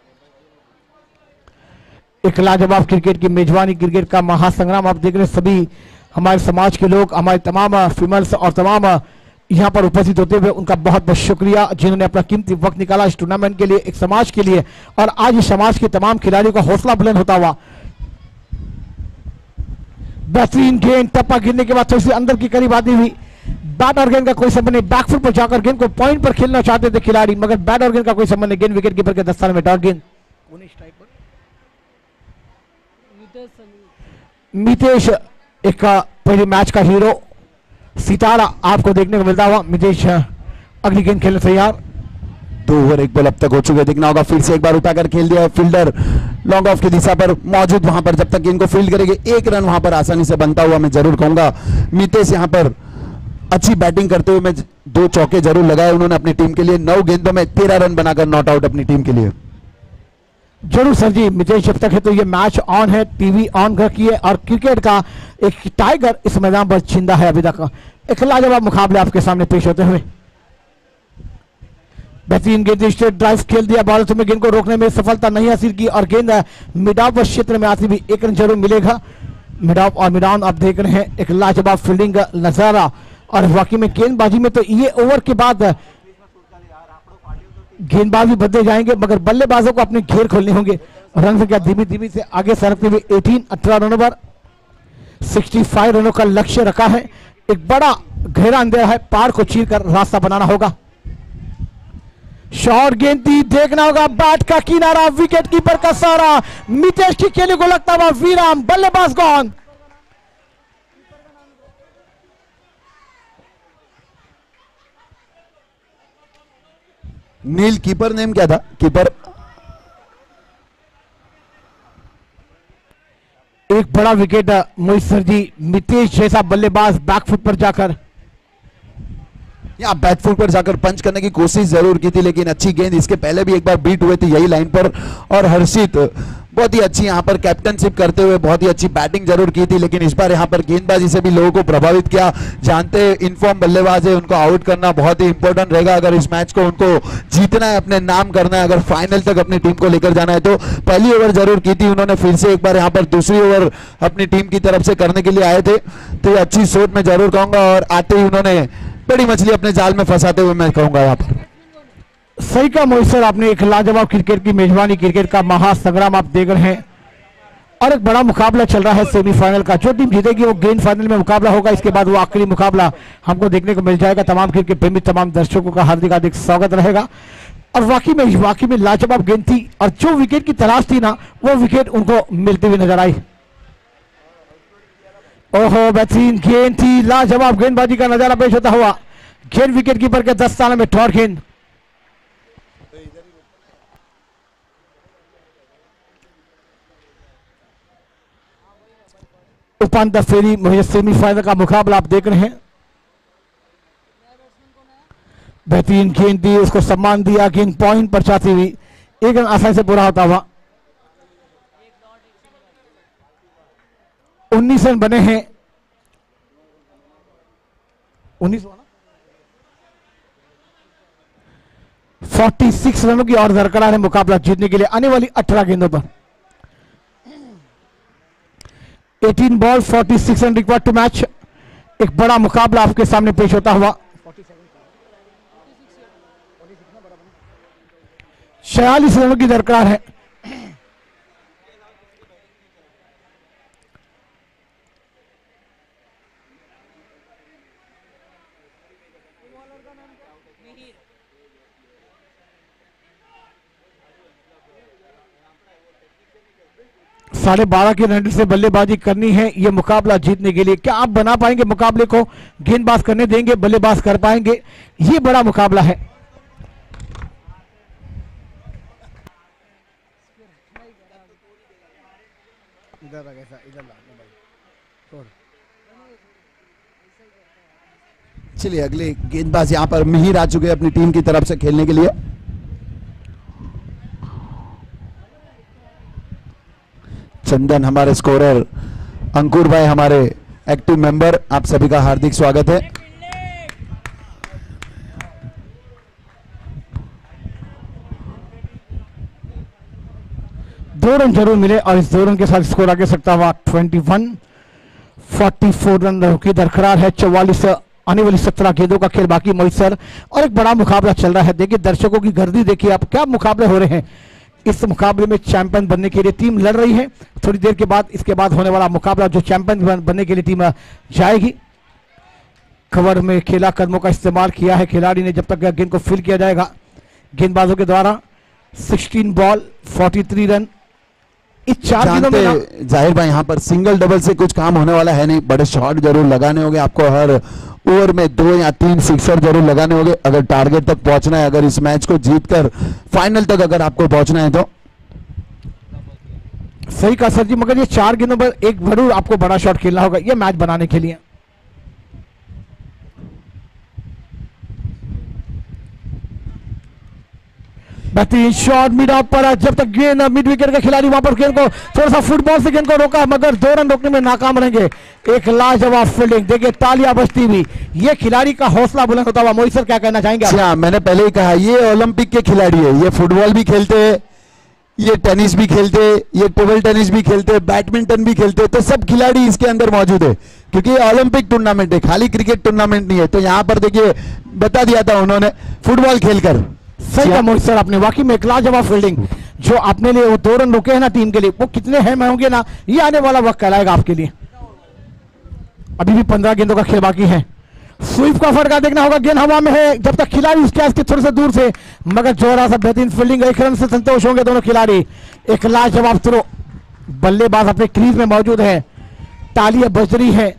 एक लाजवाब क्रिकेट की मेजबानी, क्रिकेट का महासंग्राम आप देख रहे हैं। सभी हमारे समाज के लोग, हमारे तमाम फीमेल्स और तमाम यहाँ पर उपस्थित होते हुए उनका बहुत बहुत शुक्रिया, जिन्होंने अपना कीमती वक्त निकाला इस टूर्नामेंट के लिए, एक समाज के लिए। और आज इस समाज के तमाम खिलाड़ियों का हौसला बुलंद होता हुआ, बेहतरीन गेंद टप्पा गिरने के बाद थोड़ी सी अंदर की करीब आती हुई, बैट और गेंद का कोई संबंध नहीं। बैकफुट पर जाकर गेंद को पॉइंट पर खेलना चाहते थे खिलाड़ी, मगर बैट और गेंद का कोई संबंध नहीं। गेंद विकेट कीपर के दस्ताने में डॉट गेंद। मितेश एक पहले मैच का हीरो सितारा आपको देखने को मिलता हुआ। मितेश अगली गेंद खेलने तैयार। 2 ओवर 1 बॉल अब तक हो चुके, देखना होगा फिर से एक बार उठाकर खेल दिया। फील्डर लॉन्ग ऑफ की दिशा पर मौजूद, वहां पर जब तक गेंद को फील्ड करेंगे 1 रन वहां पर आसानी से बनता हुआ मैं जरूर कहूंगा। मितेश यहां पर अच्छी बैटिंग करते हुए मैं 2 चौके जरूर लगाए उन्होंने अपनी टीम के लिए। 9 गेंदों में 13 रन बनाकर नॉट आउट अपनी टीम के लिए। जरूर सर जी, मितेश जब तक है तो ये मैच ऑन है, टीवी ऑन रखिए, और क्रिकेट का एक टाइगर इस मैदान पर जिंदा है अभी तक। एक लाजवाब मुकाबले आपके सामने पेश होते हुए। बेहतरीन गेंद स्ट्रेट ड्राइव खेल दिया, बॉलर में गेंद को रोकने में सफलता नहीं हासिल की, और गेंद मिड ऑफ क्षेत्र में आती भी 1 रन जरूर मिलेगा। मिड ऑफ और मिड ऑन आप देख रहे हैं, एक लाजवाब फील्डिंग नजारा। और वाकई में गेंदबाजी में तो ये ओवर के बाद गेंदबाज भी बदले जाएंगे, मगर बल्लेबाजों को अपने घेर खोलने होंगे। रन संख्या धीमी धीमी से आगे सरकते हुए 18 रनों पर 65 रनों का लक्ष्य रखा है। एक बड़ा गहरा अंधेरा है, पार को चीरकर रास्ता बनाना होगा। शॉर्ट गेंद दी, देखना होगा बैट का किनारा, विकेट कीपर का सारा, मितेश की खेले को लगता हुआ विराम, बल्लेबाज गॉन। नील कीपर नेम क्या था? कीपर एक बड़ा विकेट मोहित सर जी, मितेश जैसा बल्लेबाज बैकफुट पर जाकर यहाँ बैकफुट पर जाकर पंच करने की कोशिश जरूर की थी, लेकिन अच्छी गेंद इसके पहले भी एक बार बीट हुए थे यही लाइन पर। और हर्षित बहुत ही अच्छी यहाँ पर कैप्टनशिप करते हुए बहुत ही अच्छी बैटिंग जरूर की थी, लेकिन इस बार यहाँ पर गेंदबाजी से भी लोगों को प्रभावित किया। जानते हैं इनफॉर्म बल्लेबाज है, उनको आउट करना बहुत ही इंपॉर्टेंट रहेगा अगर इस मैच को उनको जीतना है, अपने नाम करना है, अगर फाइनल तक अपनी टीम को लेकर जाना है। तो पहली ओवर जरूर की थी उन्होंने, फिर से एक बार यहाँ पर दूसरी ओवर अपनी टीम की तरफ से करने के लिए आए थे, तो अच्छी सोच में जरूर कहूंगा। और आते ही उन्होंने बड़ी मछली अपने जाल में फंसाते हुए मैं कहूंगा यहाँ पर सही का मोहित सर आपने। एक लाजवाब क्रिकेट की मेजबानी, क्रिकेट का महासंग्राम आप देख रहे हैं, और एक बड़ा मुकाबला चल रहा है सेमीफाइनल का। जो टीम जीतेगी वो ग्रैंड फाइनल में मुकाबला होगा, इसके बाद वो आखिरी मुकाबला हमको देखने को मिल जाएगा। तमाम क्रिकेट प्रेमी, तमाम दर्शकों का हार्दिक हार्दिक स्वागत रहेगा। और वाकई में लाजवाब गेंद थी, और जो विकेट की तलाश थी ना वो विकेट उनको मिलती हुई नजर आई। ओहो, बेहतरीन गेंद थी, लाजवाब गेंदबाजी का नजारा पेश होता हुआ। गेंद विकेट कीपर के दस्ताने में ठोर गेंद। उपांत फेरी मुझे सेमीफाइनल का मुकाबला आप देख रहे हैं। बेहतरीन गेंद दी, उसको सम्मान दिया, गेंद पॉइंट पर चाहती हुई 1 रन आसानी से पूरा होता हुआ। 19 रन बने हैं, 19 46 रनों की और दरकरार है मुकाबला जीतने के लिए आने वाली 18 गेंदों पर। 18 ball 46 run required to match. एक बड़ा मुकाबला आपके सामने पेश होता हुआ। 46 रनों की दरकार है। साढ़े 12 के रन से बल्लेबाजी करनी है ये मुकाबला जीतने के लिए। क्या आप बना पाएंगे मुकाबले को? गेंदबाज करने देंगे, बल्लेबाज कर पाएंगे? ये बड़ा मुकाबला है। चलिए अगले गेंदबाज यहाँ पर मिहिर आ चुके हैं अपनी टीम की तरफ से खेलने के लिए। चंदन हमारे स्कोरर, अंकुर भाई हमारे एक्टिव मेंबर, आप सभी का हार्दिक स्वागत है। दो रन जरूर मिले और इस 2 रन के साथ स्कोर आगे सकता हुआ 44 रन की दरकरार है। 44 आने वाली 17 गेंदों का खेल बाकी मोहित सर, और एक बड़ा मुकाबला चल रहा है। देखिए दर्शकों की गर्दी देखिए आप, क्या मुकाबले हो रहे हैं। इस मुकाबले में चैंपियन बनने के लिए टीम लड़ रही है। थोड़ी देर के बाद इसके बाद होने वाला मुकाबला जो चैंपियन बनने के लिए टीम जाएगी। कवर में खेला कदमों का इस्तेमाल किया है खिलाड़ी ने। जब तक गेंद को फिल किया जाएगा गेंदबाजों के द्वारा। 16 बॉल 43 रन। इस 4 गेंदों में जाहिर भाई यहाँ पर सिंगल डबल से कुछ काम होने वाला है नहीं, बड़े शॉट जरूर लगाने होंगे आपको। हर ओवर में 2 या 3 सिक्सर जरूर लगाने होंगे अगर टारगेट तक पहुंचना है। अगर इस मैच को जीतकर फाइनल तक अगर आपको पहुंचना है तो। सही कहा सर जी, मगर ये 4 गेंदों पर एक जरूर आपको बड़ा शॉट खेलना होगा ये मैच बनाने के लिए। बेहतरीन शॉट मिड ऑफ पर, जब तक गेंद मिड विकेट का खिलाड़ी वहां पर गेंद को थोड़ा सा फुटबॉल से गेंद को रोका, मगर 2 रन रोकने में नाकाम रहेंगे। एक लाजवाब फील्डिंग, देखिए तालियां बजती हुई, ये खिलाड़ी का हौसला बुलंद होता हुआ। मोहित सर क्या कहना चाहेंगे? अच्छा, मैंने पहले ही कहा ये ओलंपिक के खिलाड़ी है। ये फुटबॉल भी खेलते हैं, ये टेनिस भी खेलते, ये टेबल टेनिस भी खेलते, बैडमिंटन भी खेलते, तो सब खिलाड़ी इसके अंदर मौजूद है क्योंकि ये ओलंपिक टूर्नामेंट है, खाली क्रिकेट टूर्नामेंट नहीं है। तो यहाँ पर देखिए बता दिया था उन्होंने फुटबॉल खेलकर। सही कहा मोहित सर आपने, वाकई में एक लाजवाब फील्डिंग जो आपने लिए वो 2 रन रोके हैं ना टीम के लिए, वो कितने अहम होंगे ना, ये आने वाला वक्त कहलाएगा आपके लिए। अभी भी 15 गेंदों का खेल बाकी है। स्वीप का फटका देखना होगा, गेंद हवा में है जब तक खिलाड़ी उसके आस के थोड़े से दूर से, मगर जोरा सा बेहतरीन फील्डिंग, 1 रन से संतोष होंगे दोनों खिलाड़ी। एक लाजवाब थ्रो, बल्लेबाज अपने क्रीज में मौजूद है, तालियां बज रही है।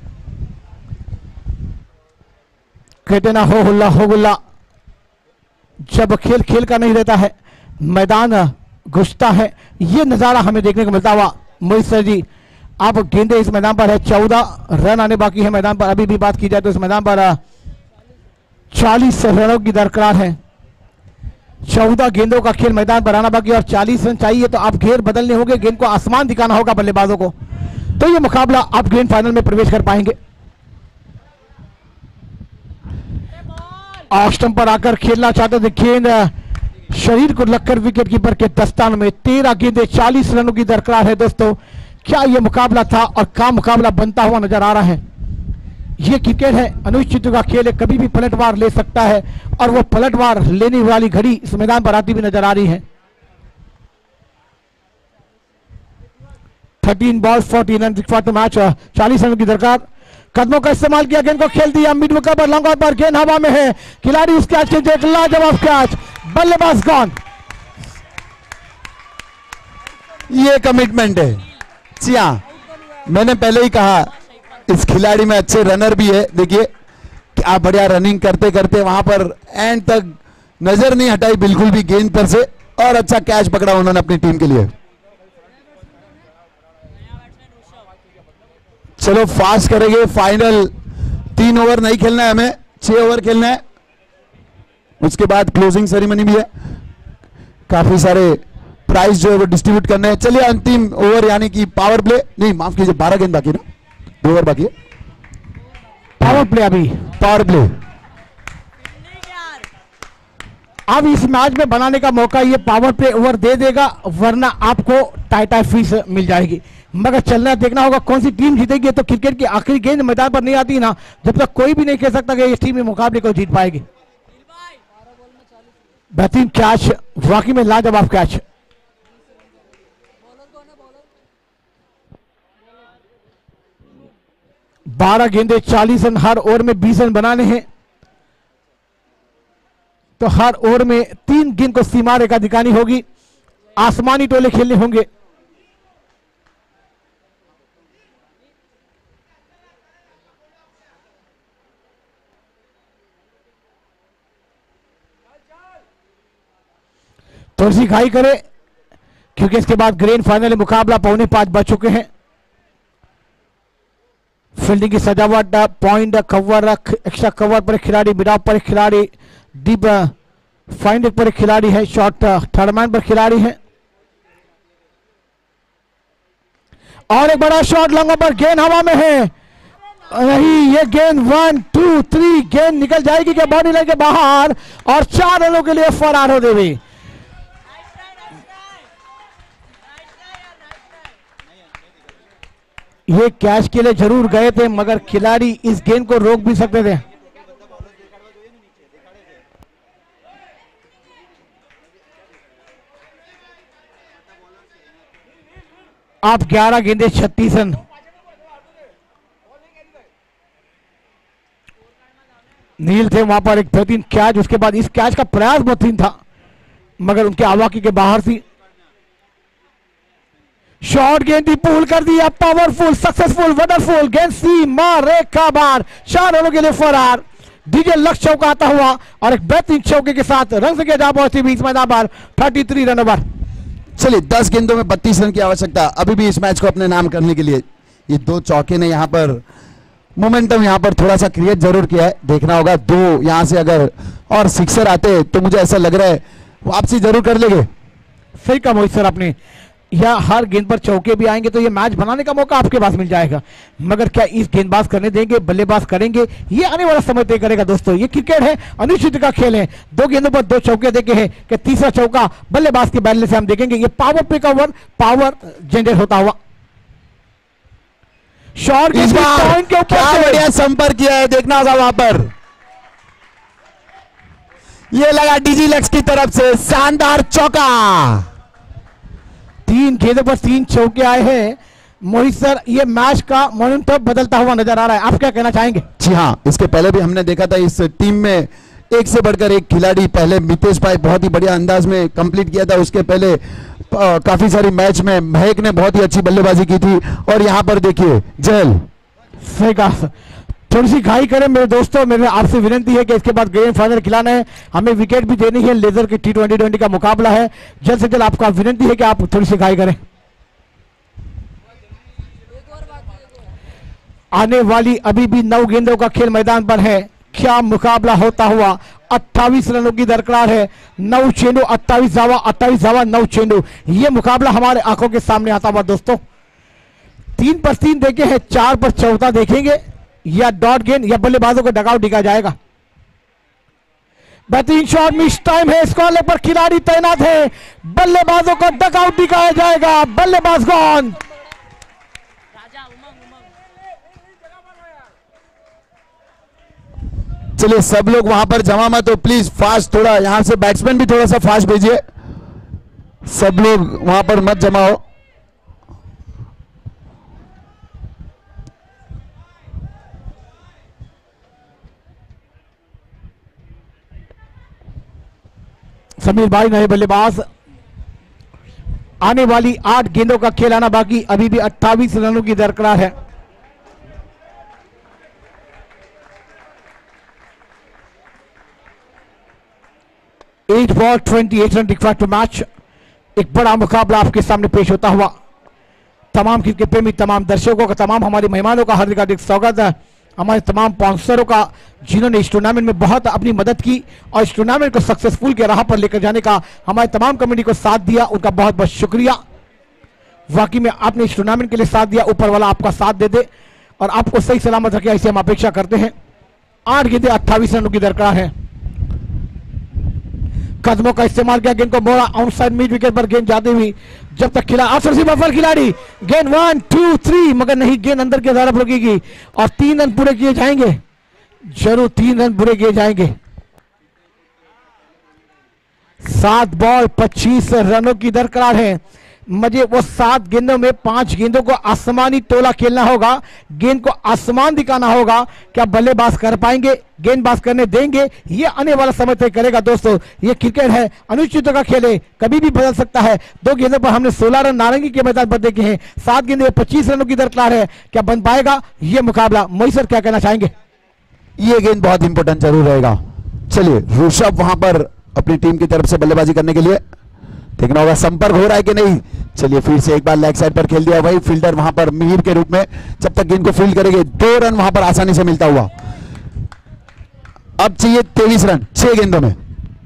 कहते ना हो हुल्ला, जब खेल खेल का नहीं रहता है मैदान घुसता है, ये नजारा हमें देखने को मिलता हुआ। मोहित सर जी आप गेंदे इस मैदान पर है, 14 रन आने बाकी है मैदान पर। अभी भी बात की जाए तो इस मैदान पर 40 रनों की दरकार है। 14 गेंदों का खेल मैदान पर आना बाकी और 40 रन चाहिए तो आप घेर बदलने होंगे, गेंद को आसमान दिखाना होगा बल्लेबाजों को, तो ये मुकाबला आप ग्रैंड फाइनल में प्रवेश कर पाएंगे। ऑफ स्टंप पर आकर खेलना चाहते थे, गेंद शरीर को लगकर विकेट कीपर के दस्तान में। 13 गेंदें 40 रनों की दरकार है। दोस्तों क्या यह मुकाबला था और क्या मुकाबला बनता हुआ नजर आ रहा है। यह क्रिकेट है, अनिश्चितता का खेल है, कभी भी पलटवार ले सकता है और वो पलटवार लेने वाली घड़ी इस मैदान पर आती हुई नजर आ रही है। 13 बॉल 14 रन मैच, 40 रनों की दरकार। कदमों का इस्तेमाल किया, गेंद को खेल दिया मिड विकेट पर, लॉन्ग ऑन पर, गेंद हवा में है, खिलाड़ी उस कैच के एक लाजवाब कैच, बल्लेबाज गॉन। ये कमिटमेंट है। जी हाँ, मैंने पहले ही कहा इस खिलाड़ी में अच्छे रनर भी है। देखिए क्या बढ़िया रनिंग करते करते वहां पर एंड तक नजर नहीं हटाई बिल्कुल भी गेंद पर से, और अच्छा कैच पकड़ा उन्होंने अपनी टीम के लिए। चलो फास्ट करेंगे, फाइनल 3 ओवर नहीं खेलना है हमें, 6 ओवर खेलना है। उसके बाद क्लोजिंग सेरेमनी भी है, काफी सारे प्राइज जो है वो डिस्ट्रीब्यूट करने हैं। चलिए अंतिम ओवर यानी कि पावर प्ले, नहीं माफ कीजिए 12 गेंद बाकी ना, 2 ओवर बाकी है। पावर प्ले, अभी पावर प्ले अब इस मैच में बनाने का मौका ये पावर प्ले ओवर दे देगा, वरना आपको टाइटा फीस मिल जाएगी। मगर चलना देखना होगा कौन सी टीम जीतेगी। तो क्रिकेट की आखिरी गेंद मैदान पर नहीं आती ना, जब तक कोई भी नहीं कह सकता कि ये टीम इस मुकाबले को जीत पाएगी। बेहतरीन कैच, वाकई में लाजवाब कैच। बारह गेंदे 40 रन, हर ओवर में 20 रन बनाने हैं तो हर ओवर में 3 गेंद को सीमा रेखा दिखानी होगी, आसमानी टोले खेलने होंगे। थोड़ी सी घाई करे क्योंकि इसके बाद ग्रैंड फाइनल मुकाबला 4:45 बज चुके हैं। फील्डिंग की सजावट, पॉइंट, कवर, एक्स्ट्रा कवर पर एक खिलाड़ी, मिड ऑफ पर एक खिलाड़ी, डीप फाइंड पर एक खिलाड़ी है, शॉर्ट थर्ड मैन पर खिलाड़ी है, और एक बड़ा शॉट लॉन्ग पर, गेंद हवा में है, नहीं ये गेंद 1 2 3 गेंद निकल जाएगी क्या बाउंड्री लाइन के बाहर, और 4 रनों के लिए फरार हो देवी। ये कैच के लिए जरूर गए थे मगर खिलाड़ी इस गेंद को रोक भी सकते थे। आप 11 गेंदे 36 रन। नील थे वहां पर, एक बेहतरीन कैच, उसके बाद इस कैच का प्रयास बेहतरीन था मगर उनके आवाकी के बाहर थी। शॉर्ट गेंद भी पुल कर दिया, पावरफुल, सक्सेसफुल, वंडरफुल गेंद सी मार रेखा बार, 4 रनों के लिए फरार। डीजे लक्ष्य चौका आता हुआ और एक बेहतरीन चौके के साथ रन से जा पहुंची बीच मैदान पर 33 रन ओवर। चलिए 10 गेंदों में 32 रन की आवश्यकता अभी भी इस मैच को अपने नाम करने के लिए। ये 2 चौके ने यहाँ पर मोमेंटम यहाँ पर थोड़ा सा क्रिएट जरूर किया है, देखना होगा 2 यहाँ से अगर और सिक्सर आते तो मुझे ऐसा लग रहा है वापसी जरूर कर लेंगे। सही कहा मोहित सर आपने, या हर गेंद पर चौके भी आएंगे तो ये मैच बनाने का मौका आपके पास मिल जाएगा, मगर क्या इस गेंदबाज करने देंगे, बल्लेबाज करेंगे, ये आने वाला समय तय करेगा। दोस्तों ये क्रिकेट है, अनिश्चित का खेल है। 2 गेंदों पर 2 चौके देखे हैं कि तीसरा चौका बल्लेबाज के बैठने से हम देखेंगे। ये पावर पे का ओवर पावर जनरेट होता हुआ। शॉर्ट इस बार क्या बढ़िया संपर्क किया है, देखना होगा वहां पर। ये लगा डीजी लक्स की तरफ से शानदार चौका। 3 गेंदों पर 3 चौके आए हैं। मोहित सर ये मैच का मोमेंटम बदलता हुआ नजर आ रहा है, आप क्या कहना चाहेंगे? जी हाँ, इसके पहले भी हमने देखा था इस टीम में एक से बढ़कर एक खिलाड़ी। पहले मितेश भाई बहुत ही बढ़िया अंदाज में कंप्लीट किया था, उसके पहले काफी सारी मैच में महक ने बहुत ही अच्छी बल्लेबाजी की थी, और यहाँ पर देखिए जल। सही कहा, थोड़ी सी घाई करें मेरे दोस्तों, मेरे आपसे विनती है कि इसके बाद ग्रैंड फाइनल खिलाना है, हमें विकेट भी देनी है, लेजर के T20 का मुकाबला है। जल्द से जल्द आपका विनती है कि आप थोड़ी सी घाई करें। आने वाली अभी भी 9 गेंदों का खेल मैदान पर है, क्या मुकाबला होता हुआ। 28 रनों की दरकार है, 9 चेंडू 28 धावा, 28 धावा 9 चेंडू, ये मुकाबला हमारे आंखों के सामने आता हुआ। दोस्तों 3 पर 3 देखे हैं, 4 पर 14 देखेंगे, या डॉट गेंद या बल्लेबाजों को डगआउट दिखाया जाएगा। बेहतरीन शॉट, मिस टाइम है, स्कॉलर पर खिलाड़ी तैनात है, बल्लेबाजों को डगआउट दिखाया जाएगा, बल्लेबाज गॉन। चलिए सब लोग वहां पर जमा मत हो प्लीज, फास्ट थोड़ा, यहां से बैट्समैन भी थोड़ा सा फास्ट भेजिए, सब लोग वहां पर मत जमा हो। समीर भाई नए बल्लेबाज। आने वाली 8 गेंदों का खेल आना बाकी, अभी भी 28 रनों की दरकार है। Eight ball 28 run required to match. एक बड़ा मुकाबला आपके सामने पेश होता हुआ। तमाम क्रिकेट प्रेमी, तमाम दर्शकों का, तमाम हमारे मेहमानों का हार्दिक हार्दिक स्वागत है। हमारे तमाम स्पॉन्सरों का जिन्होंने इस टूर्नामेंट में बहुत अपनी मदद की और इस टूर्नामेंट को सक्सेसफुल के राह पर लेकर जाने का हमारे तमाम कमेटी को साथ दिया, उनका बहुत बहुत शुक्रिया। वाकई में आपने इस टूर्नामेंट के लिए साथ दिया, ऊपर वाला आपका साथ दे दे और आपको सही सलामत रखे, ऐसी हम अपेक्षा करते हैं। 8 गेंदें 28 रनों की दरकार है। कदमों का इस्तेमाल किया, गेंद को मोड़ा, आउटसाइड मिड विकेट पर गेंद जाती हुई, जब तक खिलाड़ी गेंद 1 2 3 मगर नहीं, गेंद अंदर की तरफ रुकेगी और 3 रन पूरे किए जाएंगे, जरूर 3 रन पूरे किए जाएंगे। 7 बॉल 25 रनों की दरकार है। मुझे वो 7 गेंदों में 5 गेंदों को आसमानी तोला खेलना होगा, गेंद को आसमान दिखाना होगा। क्या बल्लेबाज कर पाएंगे, गेंदबाज करने देंगे, ये आने वाला समय तय करेगा। दोस्तों ये क्रिकेट है, अनिश्चितता का खेल है, कभी भी बदल सकता है। 2 गेंदों पर हमने 16 रन नारंगी के मैदान पर देखे हैं, 7 गेंदों में 25 रनों की दरकार है। क्या बन पाएगा ये मुकाबला? मोहित सर क्या कहना चाहेंगे? ये गेंद बहुत इंपॉर्टेंट जरूर रहेगा। चलिए ऋषभ वहां पर अपनी टीम की तरफ से बल्लेबाजी करने के लिए, देखना होगा संपर्क हो रहा है कि नहीं। चलिए फिर से एक बार लेग साइड पर खेल दिया भाई फील्डर वहां पर मिहिर के रूप में, जब तक गेंद को फील्ड करेंगे 2 रन वहां पर आसानी से मिलता हुआ। अब चाहिए 23 रन 6 गेंदों में।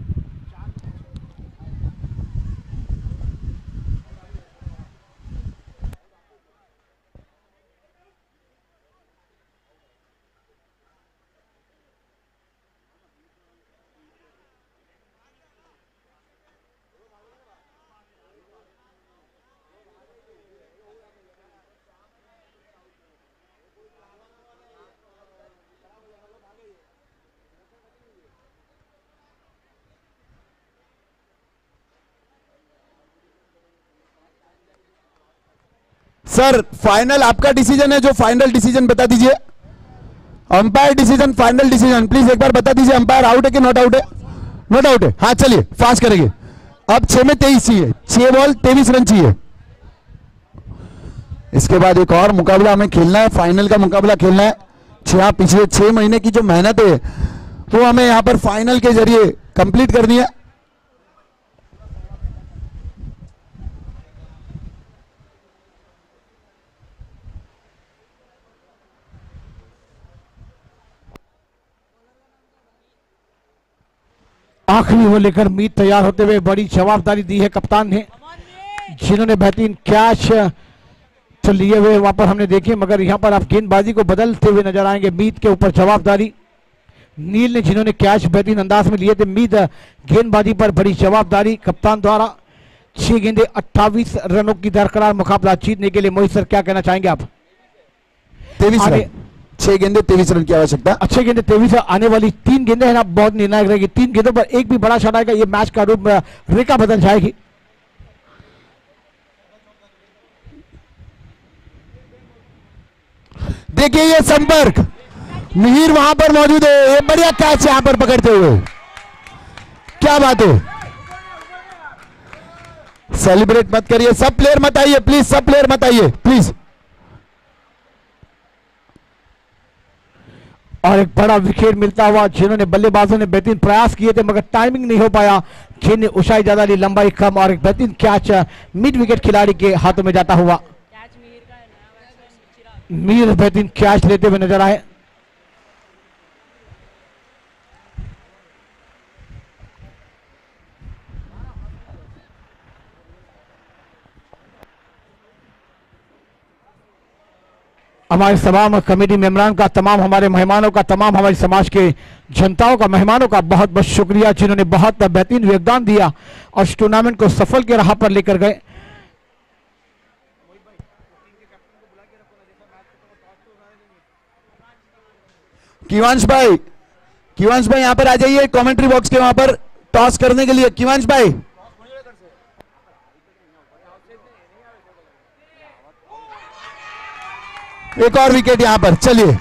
सर फाइनल आपका डिसीजन है, जो फाइनल डिसीजन बता दीजिए। Umpire decision, final decision please एक बार बता दीजिए। अंपायर आउट है कि नॉट आउट है? नॉट आउट है। हाँ चलिए फास्ट करेंगे। अब 6 में 23 चाहिए, 6 बॉल 23 रन चाहिए। इसके बाद एक और मुकाबला हमें खेलना है, फाइनल का मुकाबला खेलना है। पिछले 6 महीने की जो मेहनत है वो हमें यहां पर फाइनल के जरिए कंप्लीट करनी है। आखिरी ओवर लेकर मीत तैयार होते हुए बड़ी जवाबदारी दी है कप्तान ने, जिन्होंने बेहतरीन कैच तो लिए हुए वहां पर हमने देखे, मगर यहां पर आप गेंदबाजी को बदलते हुए नजर आएंगे। मीत के ऊपर जवाबदारी नील ने, जिन्होंने कैच बेहतरीन अंदाज में लिए थे। मीत गेंदबाजी पर बड़ी जवाबदारी कप्तान द्वारा। 6 गेंदे 28 रनों की दरकरार मुकाबला जीतने के लिए। मोहित सर क्या कहना चाहेंगे आप? 23 रन, 6 गेंदे 23 रन की आवश्यकता। अच्छे गेंदे 23 आने वाली 3 गेंदे है ना, बहुत निर्णायक रहेगी। 3 गेंदों पर एक भी बड़ा शॉट आएगा, ये मैच का रूप रेखा बदल जाएगी। देखिए ये संपर्क, मिहिर वहां पर मौजूद है, ये बढ़िया कैच यहां पर पकड़ते हुए, क्या बात है। सेलिब्रेट मत करिए, सब प्लेयर मत आइए प्लीज, सब प्लेयर मत आइए प्लीज। और एक बड़ा विकेट मिलता हुआ, जिन्होंने बल्लेबाजों ने बेहतरीन प्रयास किए थे मगर टाइमिंग नहीं हो पाया। गेंद ने ऊंचाई ज्यादा ली, लंबाई कम, और एक बेहतरीन कैच मिड विकेट खिलाड़ी के हाथों में जाता हुआ। मीर बेहतरीन कैच लेते हुए नजर आए। हमारे तमाम कमेटी मेंबरान का, तमाम हमारे मेहमानों का, तमाम हमारे समाज के जनताओं का, मेहमानों का बहुत बहुत शुक्रिया, जिन्होंने बहुत बेहतरीन योगदान दिया और इस टूर्नामेंट को सफल के राह पर लेकर गए। किवांश भाई यहां पर आ जाइए, कमेंट्री बॉक्स के वहां पर टॉस करने के लिए। किवांश भाई एक और विकेट यहां पर, चलिए।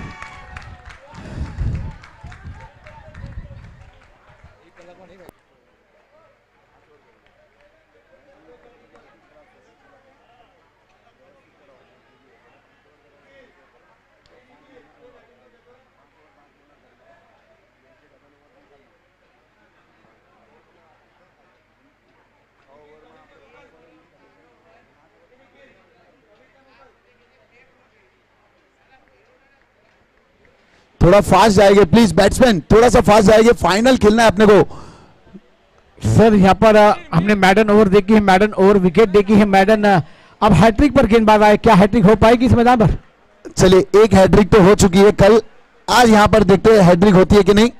थोड़ा फास्ट जाएंगे प्लीज बैट्समैन, थोड़ा सा फास्ट जाएंगे, फाइनल खेलना है अपने को। सर यहाँ पर हमने मैडन ओवर देखी है, मैडन ओवर विकेट देखी है। मैडन अब हैट्रिक पर गेंदबाज आए, क्या हैट्रिक हो पाएगी इस मैदान पर? चलिए एक हैट्रिक तो हो चुकी है कल, आज यहां पर देखते हैं हैट्रिक होती है कि नहीं।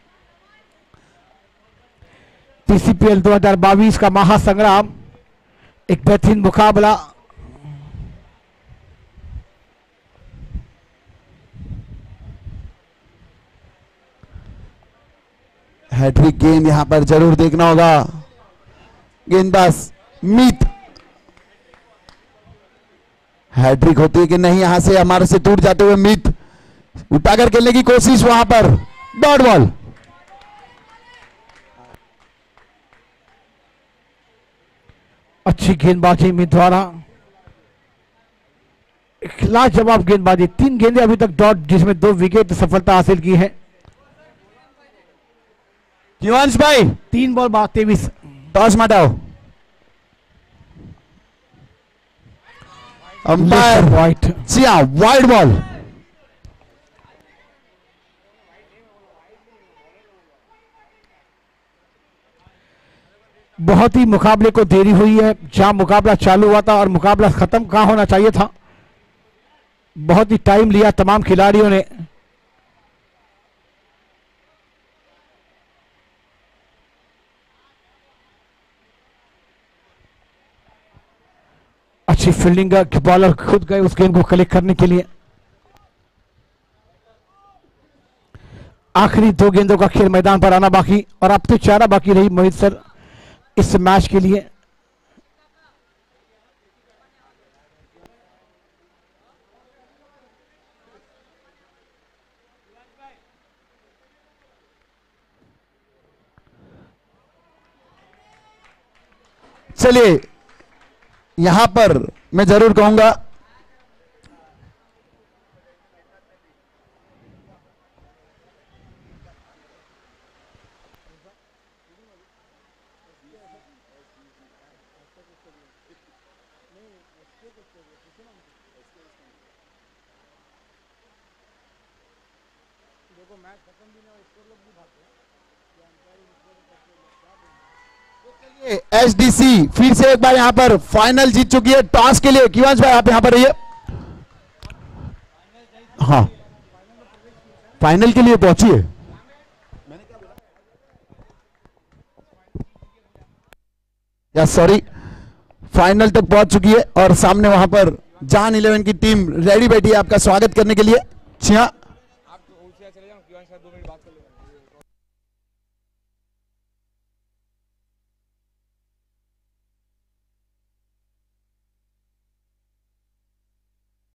पीसीपीएल 2022 का महासंग्राम, एक बेहतरीन मुकाबला। हैट्रिक गेंद यहां पर जरूर देखना होगा। गेंदबाज मीत, हैट्रिक होती है कि नहीं, यहां से हमारे से टूट जाते हुए मीत उठाकर खेलने की कोशिश, वहां पर डॉट बॉल। अच्छी गेंदबाजी मीत द्वारा, लाजवाब गेंदबाजी। 3 गेंदें अभी तक डॉट, जिसमें 2 विकेट सफलता हासिल की है। किवांश भाई 3 बॉल 23। टॉस मटाओ। Umpire wide. जी हाँ, वाइड बॉल। बहुत ही मुकाबले को देरी हुई है, जहां मुकाबला चालू हुआ था और मुकाबला खत्म कहां होना चाहिए था, बहुत ही टाइम लिया तमाम खिलाड़ियों ने। अच्छी फील्डिंग, बॉलर खुद गए उस गेंद को कलेक्ट करने के लिए। आखिरी 2 गेंदों का खेल मैदान पर आना बाकी, और अब तो 4 बाकी रही मोहित सर इस मैच के लिए। चलिए, यहां पर मैं जरूर कहूंगा एचडीसी फिर से एक बार यहां पर फाइनल जीत चुकी है। टॉस के लिए किवांश भाई आप यहां पर रहिए। हाँ, फाइनल के लिए पहुंची है। या सॉरी, फाइनल तक पहुंच चुकी है और सामने वहां पर जान 11 की टीम रेडी बैठी है आपका स्वागत करने के लिए। जी हाँ,